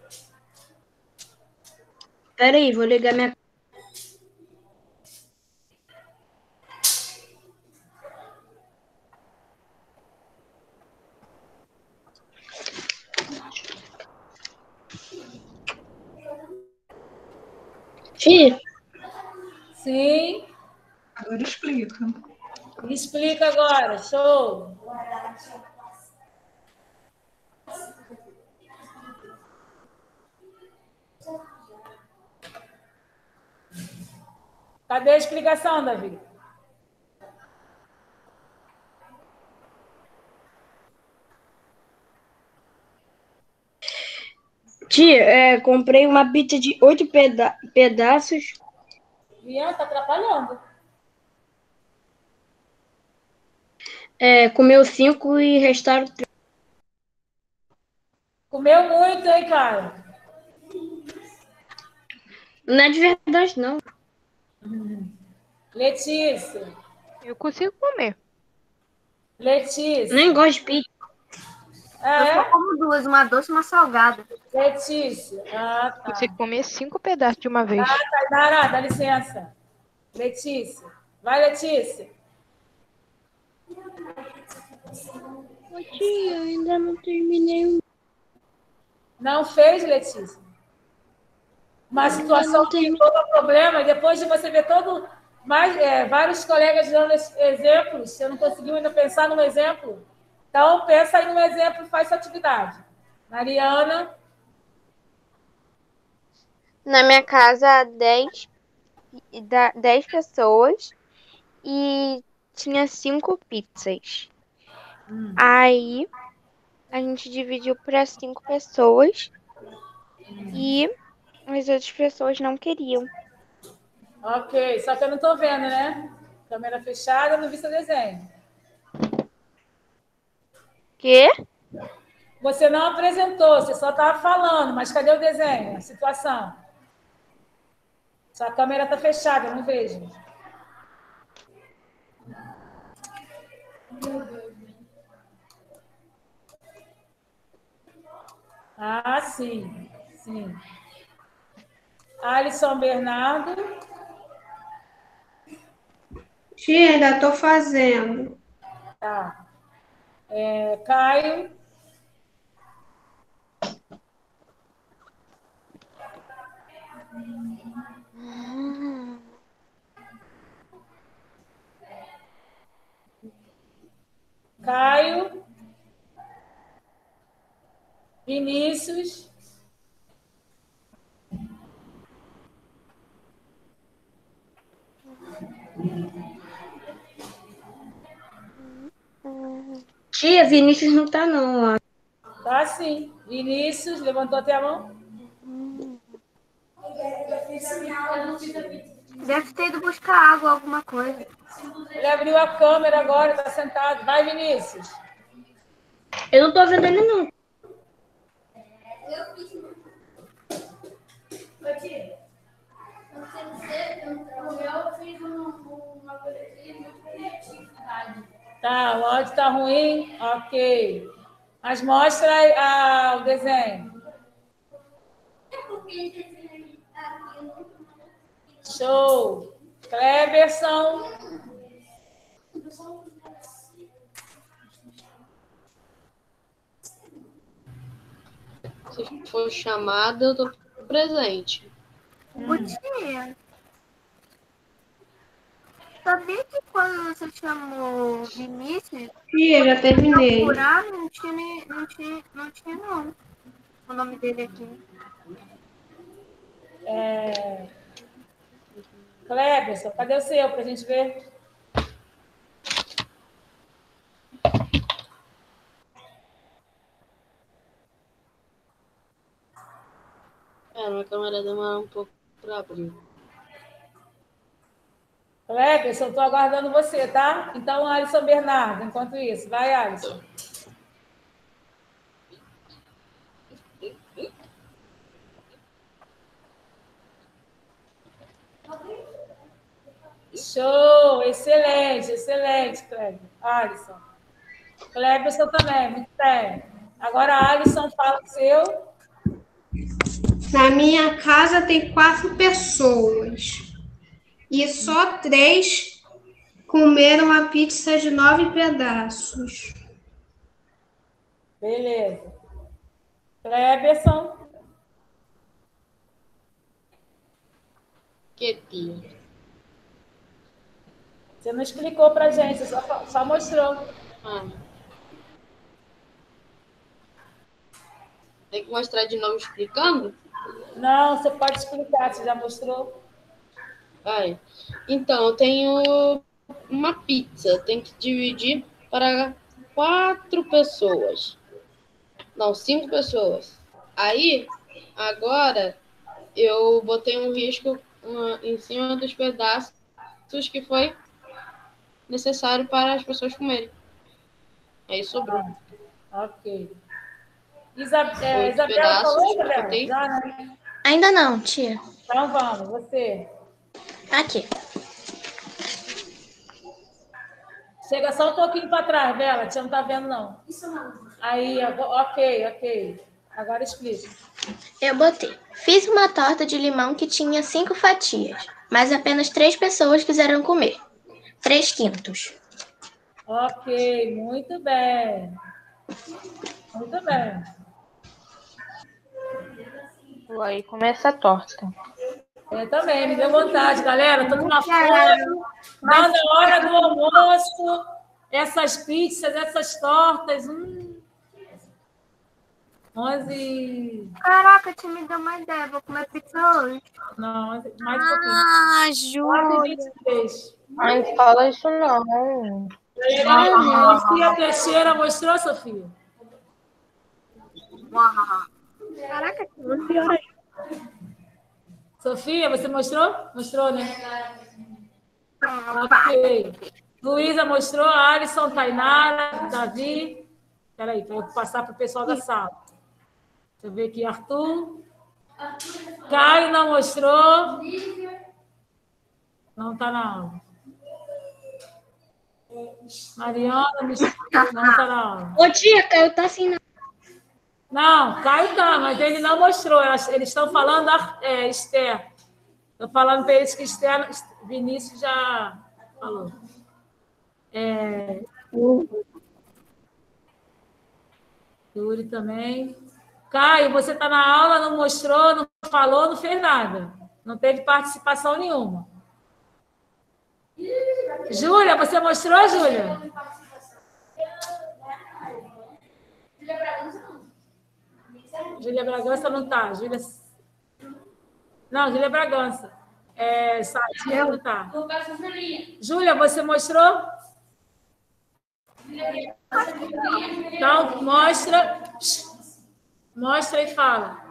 Peraí, vou ligar minha... Tia? Sim. Agora explica. Explica agora, show. Cadê a explicação, Davi? Tia, é, comprei uma pizza de oito peda pedaços. Ian, tá atrapalhando. É, comeu cinco e restaram três. Comeu muito, hein, cara? Não é de verdade, não. Letícia. Eu consigo comer. Letícia. Nem gosto de pizza. É? Eu só como duas, uma doce e uma salgada. Letícia. Ah, tá. Você comer cinco pedaços de uma vez. Ah, Tainara, dá licença. Letícia. Vai, Letícia. Ô, tia, ainda não terminei o. Não fez, Letícia? Uma situação que todo problema, e depois de você ver todo, mais, é, vários colegas dando exemplos, você não conseguiu ainda pensar num exemplo? Então, pensa aí num exemplo e faz sua atividade. Mariana. Na minha casa, dez, da- dez pessoas e tinha cinco pizzas. Hum. Aí, a gente dividiu para cinco pessoas e as outras pessoas não queriam. Ok, só que eu não estou vendo, né? Câmera fechada, não vi seu desenho. Quê? Você não apresentou, você só estava falando, mas cadê o desenho, a situação? Sua câmera está fechada, eu não vejo. Ah, sim, sim. Alisson Bernardo. Tia, ainda estou fazendo. Tá. É, Caio. Caio. Vinícius. Tia, Vinícius não tá não lá. Tá sim. Vinícius, levantou até a mão? Deve ter ido buscar água, alguma coisa. Ele abriu a câmera agora, está sentado. Vai, Vinícius. Eu não tô vendo ele, não. Eu fiz. Ô, tia, eu fiz uma coisa aqui muito criatividade. Tá, o áudio está ruim? Ok. Mas mostra ah, o desenho. É porque desenho aqui. Show. Cleberson. Se for chamada, eu tô presente. Ô, tia, sabia que quando você chamou Vinícius, Tia, já terminei. procurar, não tinha, nem- não tinha, não tinha não. O nome dele aqui. É... Cleberson, cadê o seu para a gente ver? É, minha câmera demora um pouco para abrir. Cleberson, estou aguardando você, tá? Então, Alisson Bernardo, enquanto isso. Vai, Alisson. Show! Excelente, excelente, Cleber. Alisson. Cleberson também, muito bem. Agora, Alisson, fala o seu. Na minha casa tem quatro pessoas. E só três comeram a pizza de nove pedaços. Beleza. Cleberson. Que tia? Você não explicou pra gente, só, só mostrou. Ah. Tem que mostrar de novo explicando? Não, você pode explicar, você já mostrou. Vai. Então, eu tenho uma pizza. Tem que dividir para quatro pessoas. Não, cinco pessoas. Aí, agora, eu botei um risco uh, em cima dos pedaços que foi necessário para as pessoas comerem. Aí sobrou. Ah, ok. Isab é, Oito Isabela pedaços, falou, eu Isabela? botei. Já, né? Ainda não, tia. Então vamos, você. Aqui. Chega só um pouquinho para trás, Bela, você não está vendo, não. Isso não. Aí, agora- ok, ok. Agora explica. Eu botei. Fiz uma torta de limão que tinha cinco fatias, mas apenas três pessoas quiseram comer. Três quintos. Ok, muito bem. Muito bem. Vou aí começa a torta. Eu também, me deu vontade, galera. Estou com uma fome. Mas na hora do almoço, essas pizzas, essas tortas. Hum. onze. Caraca, tia, me deu uma ideia. Vou comer pizza hoje. Não, mais um pouquinho. Ah, onze e Júlia. vinte e três. Ai, não fala isso não. Sofia Teixeira mostrou, Sofia? Caraca, tia, onze horas. Sofia, você mostrou? Mostrou, né? Ok. Luísa mostrou, Alisson, Tainara, Davi. Espera aí, para eu passar para o pessoal da sala. Deixa eu ver aqui, Arthur. Caio não mostrou. Não está na aula. Mariana não está na aula. Ô, tia, Caio tá assim, não. Não, Caio tá, mas ele não mostrou. Elas- Eles estão falando da é, Esther. Estou falando para eles que Esther, Vinícius já falou. É, Yuri também. Caio, você está na aula, não mostrou, não falou, não fez nada. Não teve participação nenhuma. Júlia, você mostrou, Júlia? Júlia Bragança não tá. Júlia... Não, Júlia Bragança. É, Sadia não tá. Júlia, você mostrou? Então, mostra. Mostra e fala.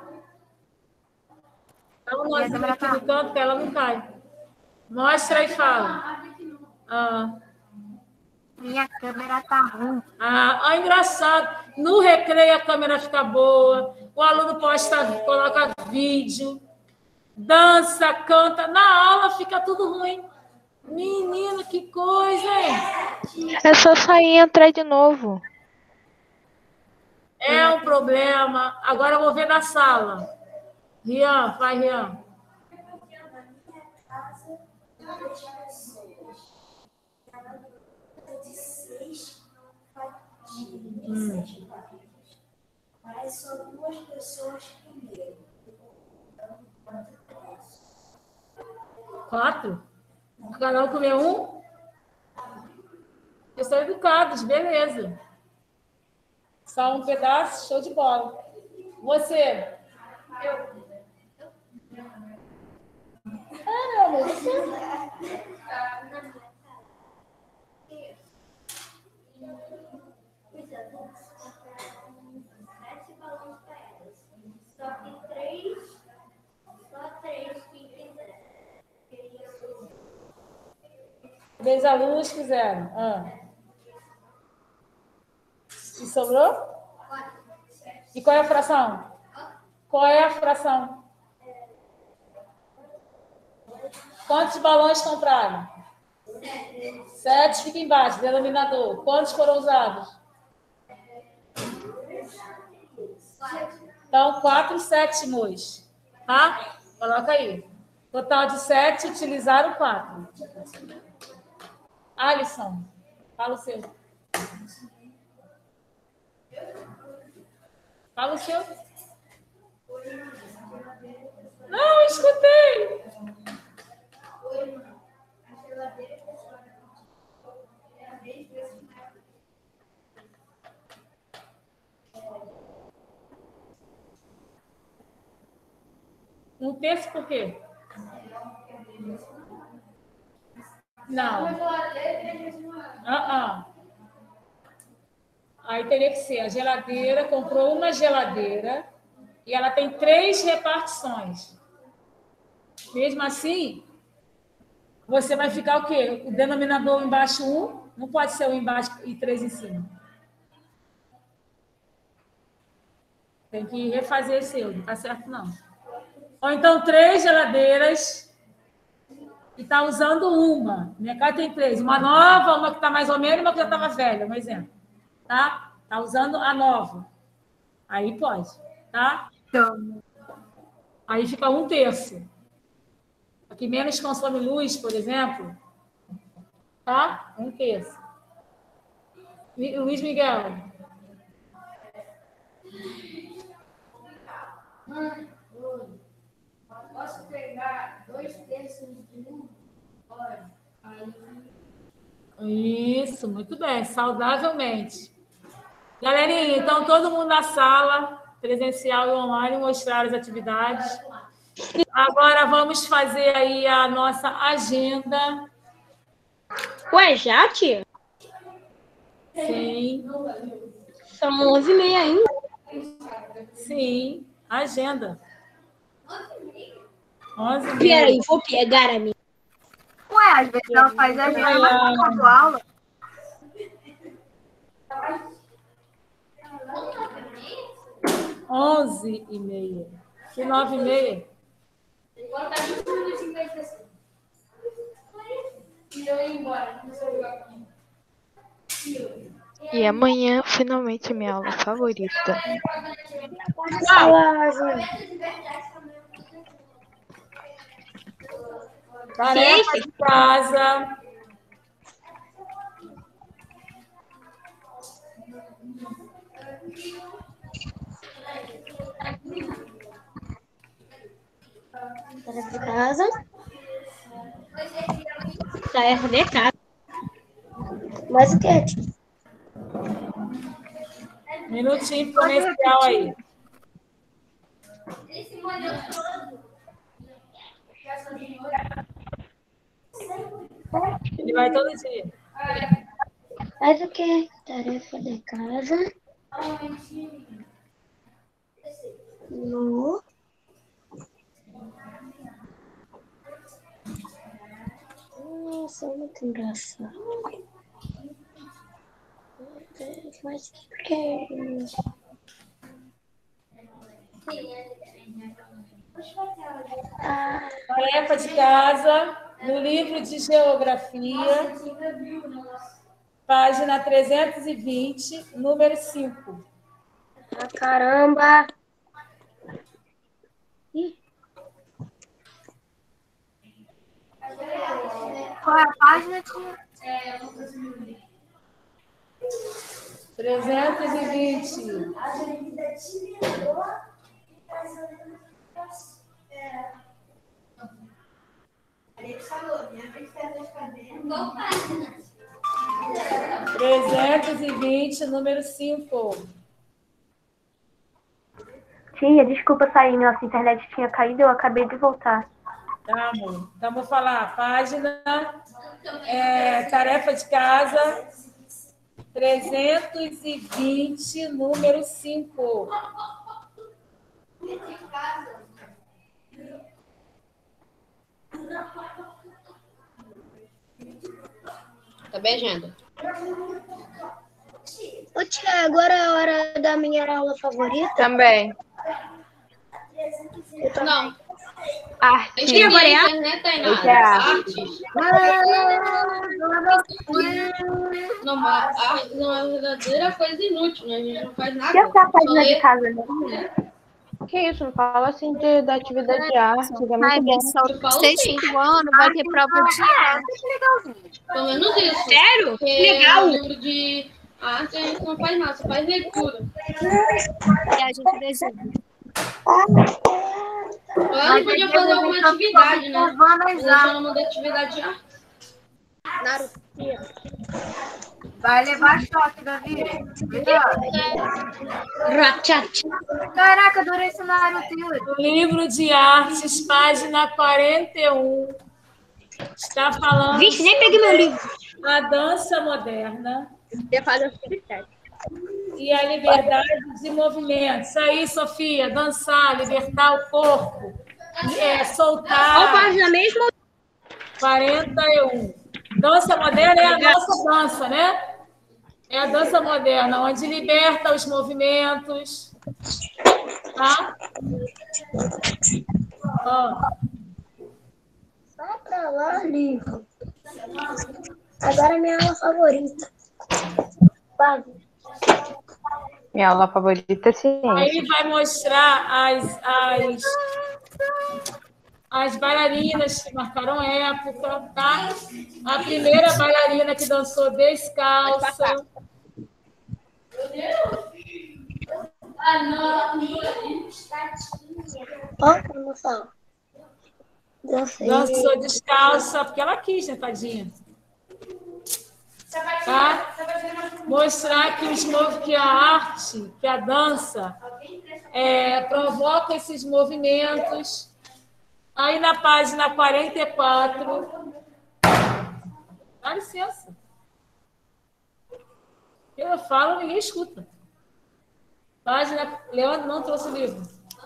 Então, nós aqui no canto, que ela não cai. Mostra e fala. Ah. Minha câmera tá ruim. Ah, ah, engraçado. No recreio a câmera fica boa. O aluno posta, coloca vídeo, dança, canta. Na aula fica tudo ruim. Menino, que coisa, hein? É só sair e entrar de novo. É um problema. Agora eu vou ver na sala. Rian, vai, Rian. Hum. Mas só duas pessoas comigo. Quatro? Cada um comer um? Vocês estão educados, beleza. Só um pedaço, show de bola. Você? Eu. Caramba, você... Só tem três, só três que fizeram. Três alunos fizeram. Ah. E sobrou? E qual é a fração? Qual é a fração? Quantos balões compraram? Sete, fica embaixo, denominador. Quantos foram usados? Então, quatro sétimos. Tá? Coloca aí. Total de sete, utilizaram quatro. Alisson, fala o seu. Fala o seu. Não, escutei. Um terço por quê? Não. Ah, ah. Aí teria que ser a geladeira, comprou uma geladeira e ela tem três repartições. Mesmo assim, você vai ficar o quê? O denominador embaixo um, não pode ser um embaixo e três em cima. Tem que refazer esse erro, não está certo não. Ou então três geladeiras e está usando uma. Minha casa tem três. Uma nova, uma que está mais ou menos e uma que já estava velha, um exemplo. Tá? Está usando a nova. Aí pode. Tá? Aí fica um terço. A que menos consome luz, por exemplo. Tá? Um terço. Luiz Miguel. Posso pegar dois terços de um? Pode. Isso, muito bem, saudavelmente. Galerinha, então todo mundo na sala, presencial e online, mostrar as atividades. Agora vamos fazer aí a nossa agenda. Ué, já, tia? Sim. São onze e meia ainda. Sim, agenda. onze e meia. Peraí, vou pegar a minha. Ué, às vezes ela faz a agenda, mas não faz aula. Onze e meia. Que nove e meia? Agora tá vinte minutos e cinquenta e cinco. E eu ia embora. Não sei jogar comigo. E amanhã, finalmente, minha aula favorita. Fala, Júlia. Tarefa de casa. Tarefa de casa. Tarefa de casa. Mas o que, tia? Minutinho comercial aí. Ele vai todo dia. Faz o quê? Tarefa de casa. No. Nossa, é muito engraçado. Mas por que? Ah, Tarefa de casa, no livro de geografia, página trezentos e vinte, número cinco. ah, caramba! Ih. Qual é a página, tia? trezentos e vinte. trezentos e vinte, número cinco. Tia, desculpa sair, nossa internet tinha caído, eu acabei de voltar. Tá, amor. Então, vou falar. Página, é, tarefa de casa, trezentos e vinte, número cinco. Tá bem, agenda? Ô, tia, agora é a hora da minha aula favorita? Também. Eu também. Não. Arte. Tia, agora é arte, né, Tainá? Esse é arte. Artes. Não, mas a arte não é uma verdadeira coisa inútil, né? A gente não faz nada. Que essa é a página Só de lê. casa, né? Que isso, não fala assim de, da atividade de arte, que é muito bom. Eu falo Sexto sim. ano vai ter prova de arte. Pelo menos isso. Sério? Porque Legal. no livro de arte a gente não faz nada, só faz leitura. E a gente desenha. Ela podia fazer alguma atividade, né? Deixa ela mandar atividade de arte. Naruto. Vai levar choque, Davi. Cuidado. Caraca, adorei esse Naruto. Livro de artes, página quarenta e um. Está falando Vixe, nem peguei meu livro. a dança moderna Ia fazer atividade. e a liberdade de movimento. Isso aí, Sofia, dançar, libertar o corpo, é, soltar. Qual página mesmo? quarenta e um. Dança moderna é a nossa dança, né? É a dança moderna, onde liberta os movimentos. Tá? Ó. Sai pra lá, livro. Agora é minha aula favorita. Vai. Minha aula favorita é ciência. Aí vai mostrar as, as, as bailarinas que marcaram época, tá? A primeira bailarina que dançou descalça. Ó, como fala. Dancei. Dançou descalça, porque ela quis, né, tadinha? Tá? Mostrar que, os, mov- que a arte, que a dança, é, provoca esses movimentos. Aí na página quarenta e quatro. Dá licença. Eu falo, ninguém escuta. Página. Leandro não trouxe o livro.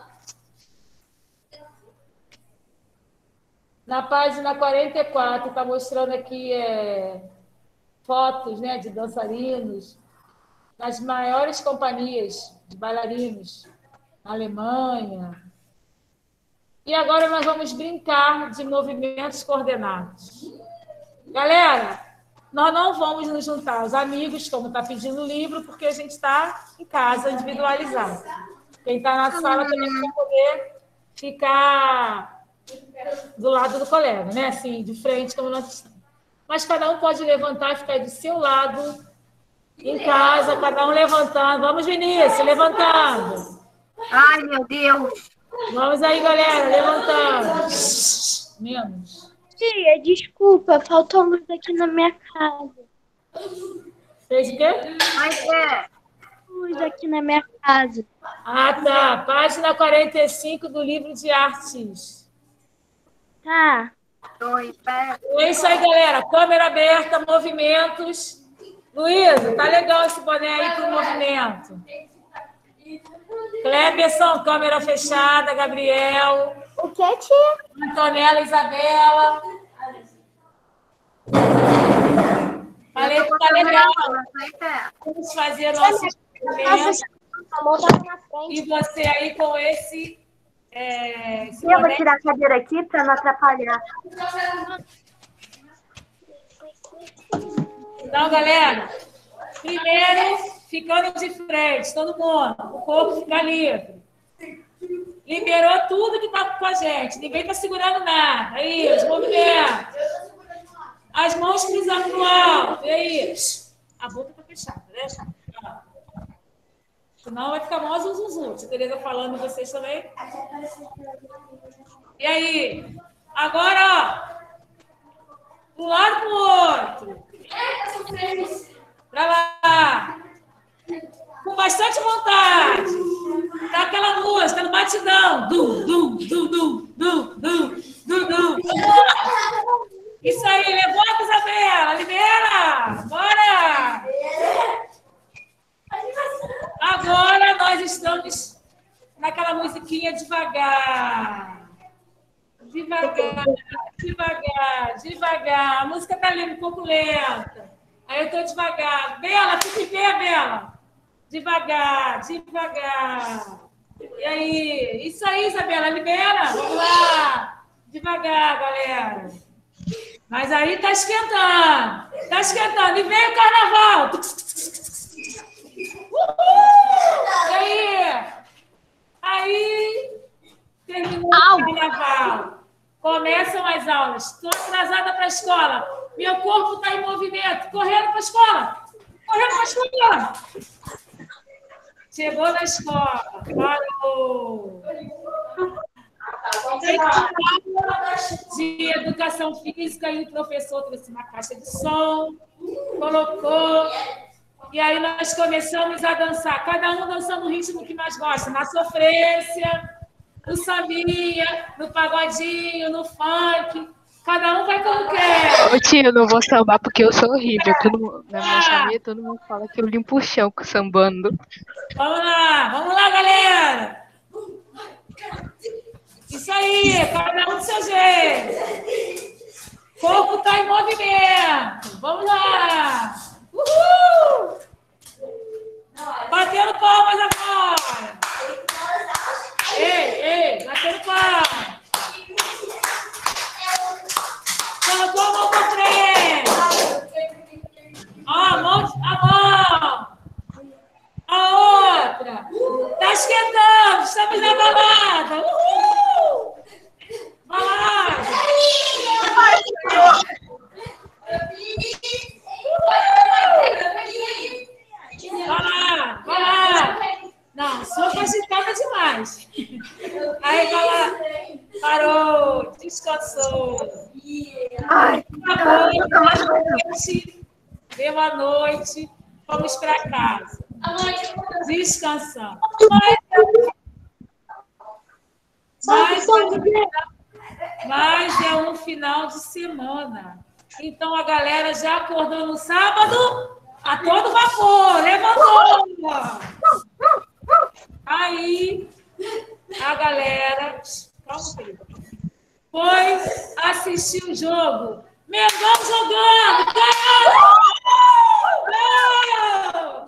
Na página quarenta e quatro, está mostrando aqui é, fotos, né, de dançarinos nas maiores companhias de bailarinos na Alemanha. E agora nós vamos brincar de movimentos coordenados. Galera, nós não vamos nos juntar aos amigos, como está pedindo o livro, porque a gente está em casa, individualizado. Quem está na sala também vai poder ficar do lado do colega, né? Assim, de frente, como nós estamos. Mas cada um pode levantar e ficar do seu lado, em casa, cada um levantando. Vamos, Vinícius, levantando. Ai, meu Deus. Vamos aí, galera, levantando. Menos. Tia, desculpa, faltou luz aqui na minha casa. Fez o quê? Mas é. Luz livros aqui na minha casa. Ah, tá. Página quarenta e cinco do livro de artes. Tá. É isso aí, galera. Câmera aberta, movimentos. Luísa, tá legal esse boné aí pro movimento. Cleberson, câmera fechada. Gabriel. O que, tia? Antonella, Isabela. Falei que tá legal. Vamos fazer nosso experimento. E você aí com esse... É, esse Eu vou boné. tirar a cadeira aqui para não atrapalhar. Então, galera, primeiro, ficando de frente, todo mundo, o corpo fica livre. Liberou tudo que está com a gente, ninguém está segurando nada. Aí, os movimentos. As mãos cruzando no alto. E aí, a boca está fechada, né? Senão vai ficar mó zuzuzum. A Tereza falando, vocês também. E aí, agora, ó, de um lado para o outro. Pra lá. Com bastante vontade. Tá aquela música, no batidão. Dum, dum, dum, dum, dum, dum, dum, dum. Isso aí, levanta, Isabela. Libera. Bora. Agora nós estamos naquela musiquinha devagar. Devagar, devagar, devagar. A música tá ali um pouco lenta. Aí eu tô devagar. Bela, fica em pé, Bela. Devagar, devagar. E aí? Isso aí, Isabela, libera. Vamos lá. Devagar, galera. Mas aí tá esquentando. Tá esquentando. E vem o carnaval. Uhul! E aí? Aí terminou o carnaval. Começam as aulas. Estou atrasada para a escola. Meu corpo está em movimento. Correndo para a escola. Correndo para a escola. Chegou na escola. Parou. De educação física e o professor trouxe uma caixa de som. Colocou. E aí nós começamos a dançar. Cada um dançando no ritmo que nós gostamos. Na sofrência, no sambinha, no pagodinho, no funk. Cada um vai como quer. Ô tio, eu não vou sambar porque eu sou horrível. Todo mundo, na minha família, todo mundo fala que eu limpo o chão sambando. Vamos lá, vamos lá, galera. Isso aí, cada um do seu jeito. O corpo está em movimento. Vamos lá. Uhul! Batendo palmas agora. Ei, ei, batendo palmas. Colocou a mão para frente. Ó, a mão, a mão. A outra. Tá esquentando. Estamos na balada. Uhul! Balada. Vai lá, vai lá. Não, sou agitada demais. Aí, vai lá. Parou, descansou. Ai, boa noite. Deu a noite. Vamos para casa. Descansando. Mas, mas é um final de semana. Então, a galera já acordou no sábado a todo vapor. Levantou. Aí, a galera foi assistir o jogo. Mengão jogando. Ganhou!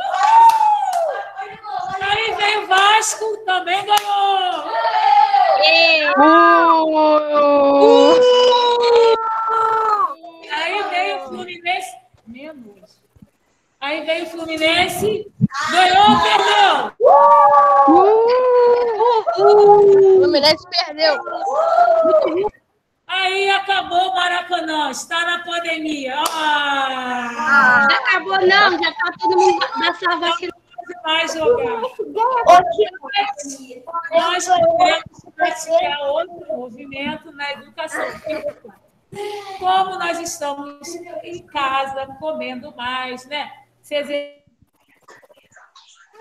Aí veio o Vasco, também ganhou. Uh! Aí veio o Fluminense. Menos. Aí veio o Fluminense. Ganhou ou perdeu? O Fluminense perdeu. Aí acabou o Maracanã. Está na pandemia. Ah! Ah, não acabou, não. Já está todo mundo da sua vacina. Mais jogar. Nós podemos praticar outro movimento na educação física. Como nós estamos em casa, comendo mais, né? Se exer...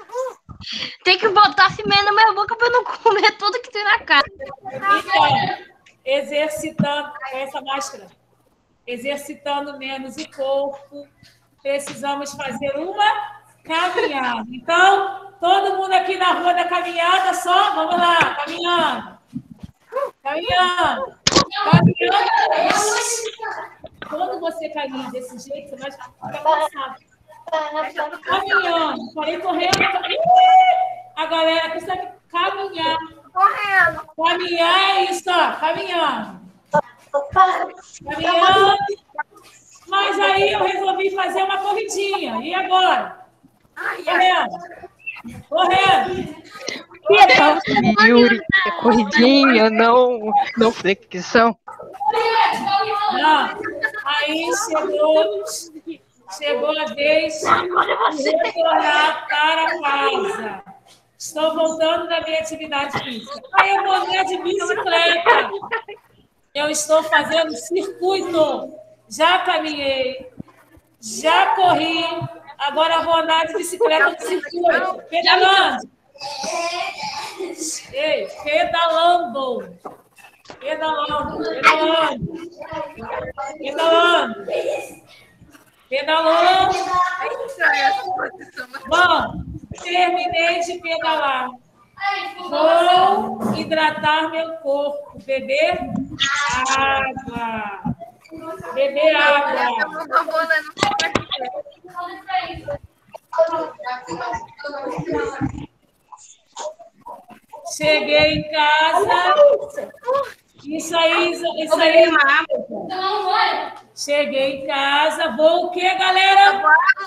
Tem que botar pimenta na minha boca pra eu não comer tudo que tem na casa. Então, exercitando essa máscara, exercitando menos o corpo, precisamos fazer uma caminhada. Então, todo mundo aqui na rua da caminhada, só, vamos lá, caminhando. Caminhando. Caminhando. Quando você caminha desse jeito, você vai ficar cansado. Caminhando. Falei correndo. A galera precisa caminhar. Correndo. Caminhar é isso, ó. Caminhando. Caminhando. Mas aí eu resolvi fazer uma corridinha. E agora? Correndo. Correndo. Yuri, é corridinha, não, não flexão. Não. Aí chegou, chegou a vez de retornar para casa. Estou voltando da minha atividade física. Aí eu vou andar de bicicleta. Eu estou fazendo circuito. Já caminhei, já corri. Agora vou andar de bicicleta no circuito. Pedalando. Ei, pedalando. Pedalando, pedalando. Pedalando. Pedalando. Bom, terminei de pedalar. Vou hidratar meu corpo. Beber água. Beber água. Cheguei em casa. Isso aí, isso aí. Cheguei em casa. Vou o quê, galera?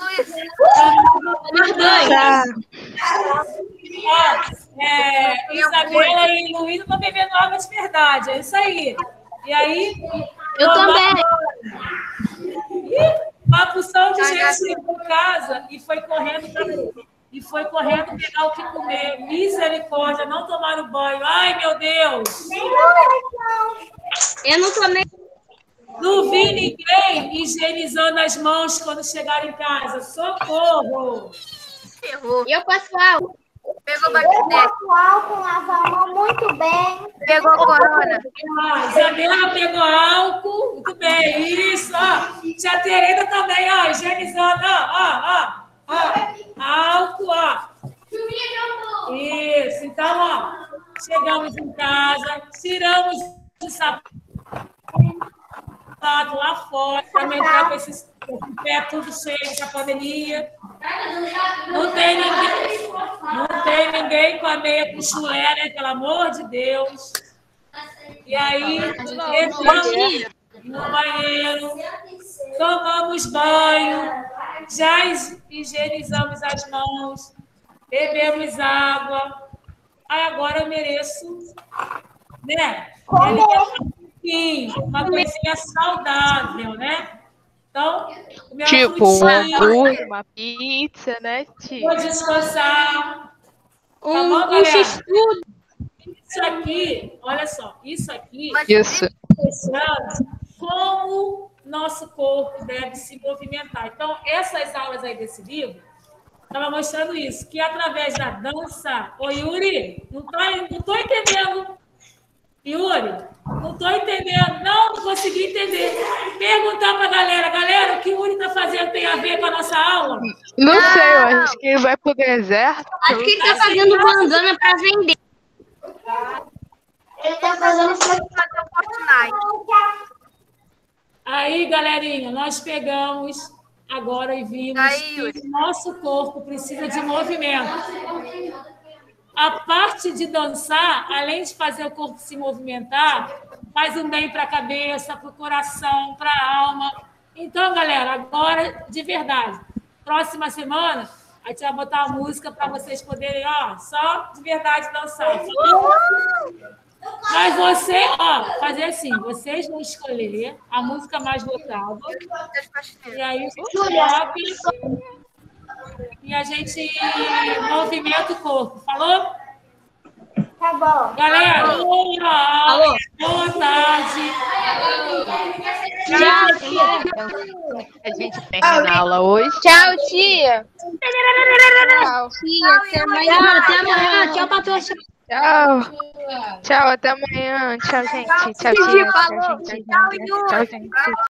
Ó, é, Isabela e Luísa estão bebendo água de verdade. É isso aí. E aí? Eu também. Uma porção de gente chegou em casa e foi correndo para e foi correndo pegar o que comer. Misericórdia, não tomaram banho. Ai, meu Deus! Eu não tomei. Não vi ninguém higienizando as mãos quando chegaram em casa. Socorro! Eu passo álcool. Pegou Eu passo álcool, lavo a mão muito bem. Pegou corona. Ah, Isabela pegou álcool. Muito bem, isso. Ó. Tia Tereza também, ó, higienizando. Ó, ó, ó. Ó, álcool, ó. Isso, então, ó, chegamos em casa, tiramos o sapato lá fora, para não entrar com esse pé tudo cheio de pandemia. Não tem ninguém, não tem ninguém com a meia com chulé, né? Pelo amor de Deus. E aí, entramos no banheiro, tomamos banho, já higienizamos as mãos, bebemos água. Aí agora eu mereço, né? Um pouquinho, uma coisinha saudável, né? Então, minha tipo, um frutinha, hambúrguer, uma pizza, né, tia? vou descansar. Um, Tá bom, um galera? x-tudo. Isso aqui, olha só, isso aqui Isso. mostrando como nosso corpo deve se movimentar. Então, essas aulas aí desse livro estavam mostrando isso, que através da dança... Ô, Yuri, não tô, não tô entendendo. Yuri, não tô entendendo. Não, não consegui entender. Perguntar para a galera, galera, o que o Yuri está fazendo tem a ver com a nossa aula? Não sei, eu acho que ele vai pro deserto. Acho que ele tá fazendo bandana pra vender. Ele tá fazendo Aí, galerinha, nós pegamos agora e vimos Aí, que o nosso corpo precisa de movimento. A parte de dançar, além de fazer o corpo se movimentar, faz um bem para a cabeça, para o coração, para a alma. Então, galera, agora, de verdade, próxima semana, a gente vai botar a música para vocês poderem, ó, só de verdade dançar. Mas você, ó, fazer assim, vocês vão escolher a música mais votada. E aí, coloca e a gente movimenta o corpo. Falou? Tá bom. Galera, boa, boa tarde. Tchau, tia. A gente termina a aula hoje. Tchau, tia. Tchau, tia. Até amanhã. Até amanhã. Tchau, patrocinador. Tchau. Tchau, até amanhã. Tchau, gente. Tchau, tia. Tchau, gente. Tchau, gente.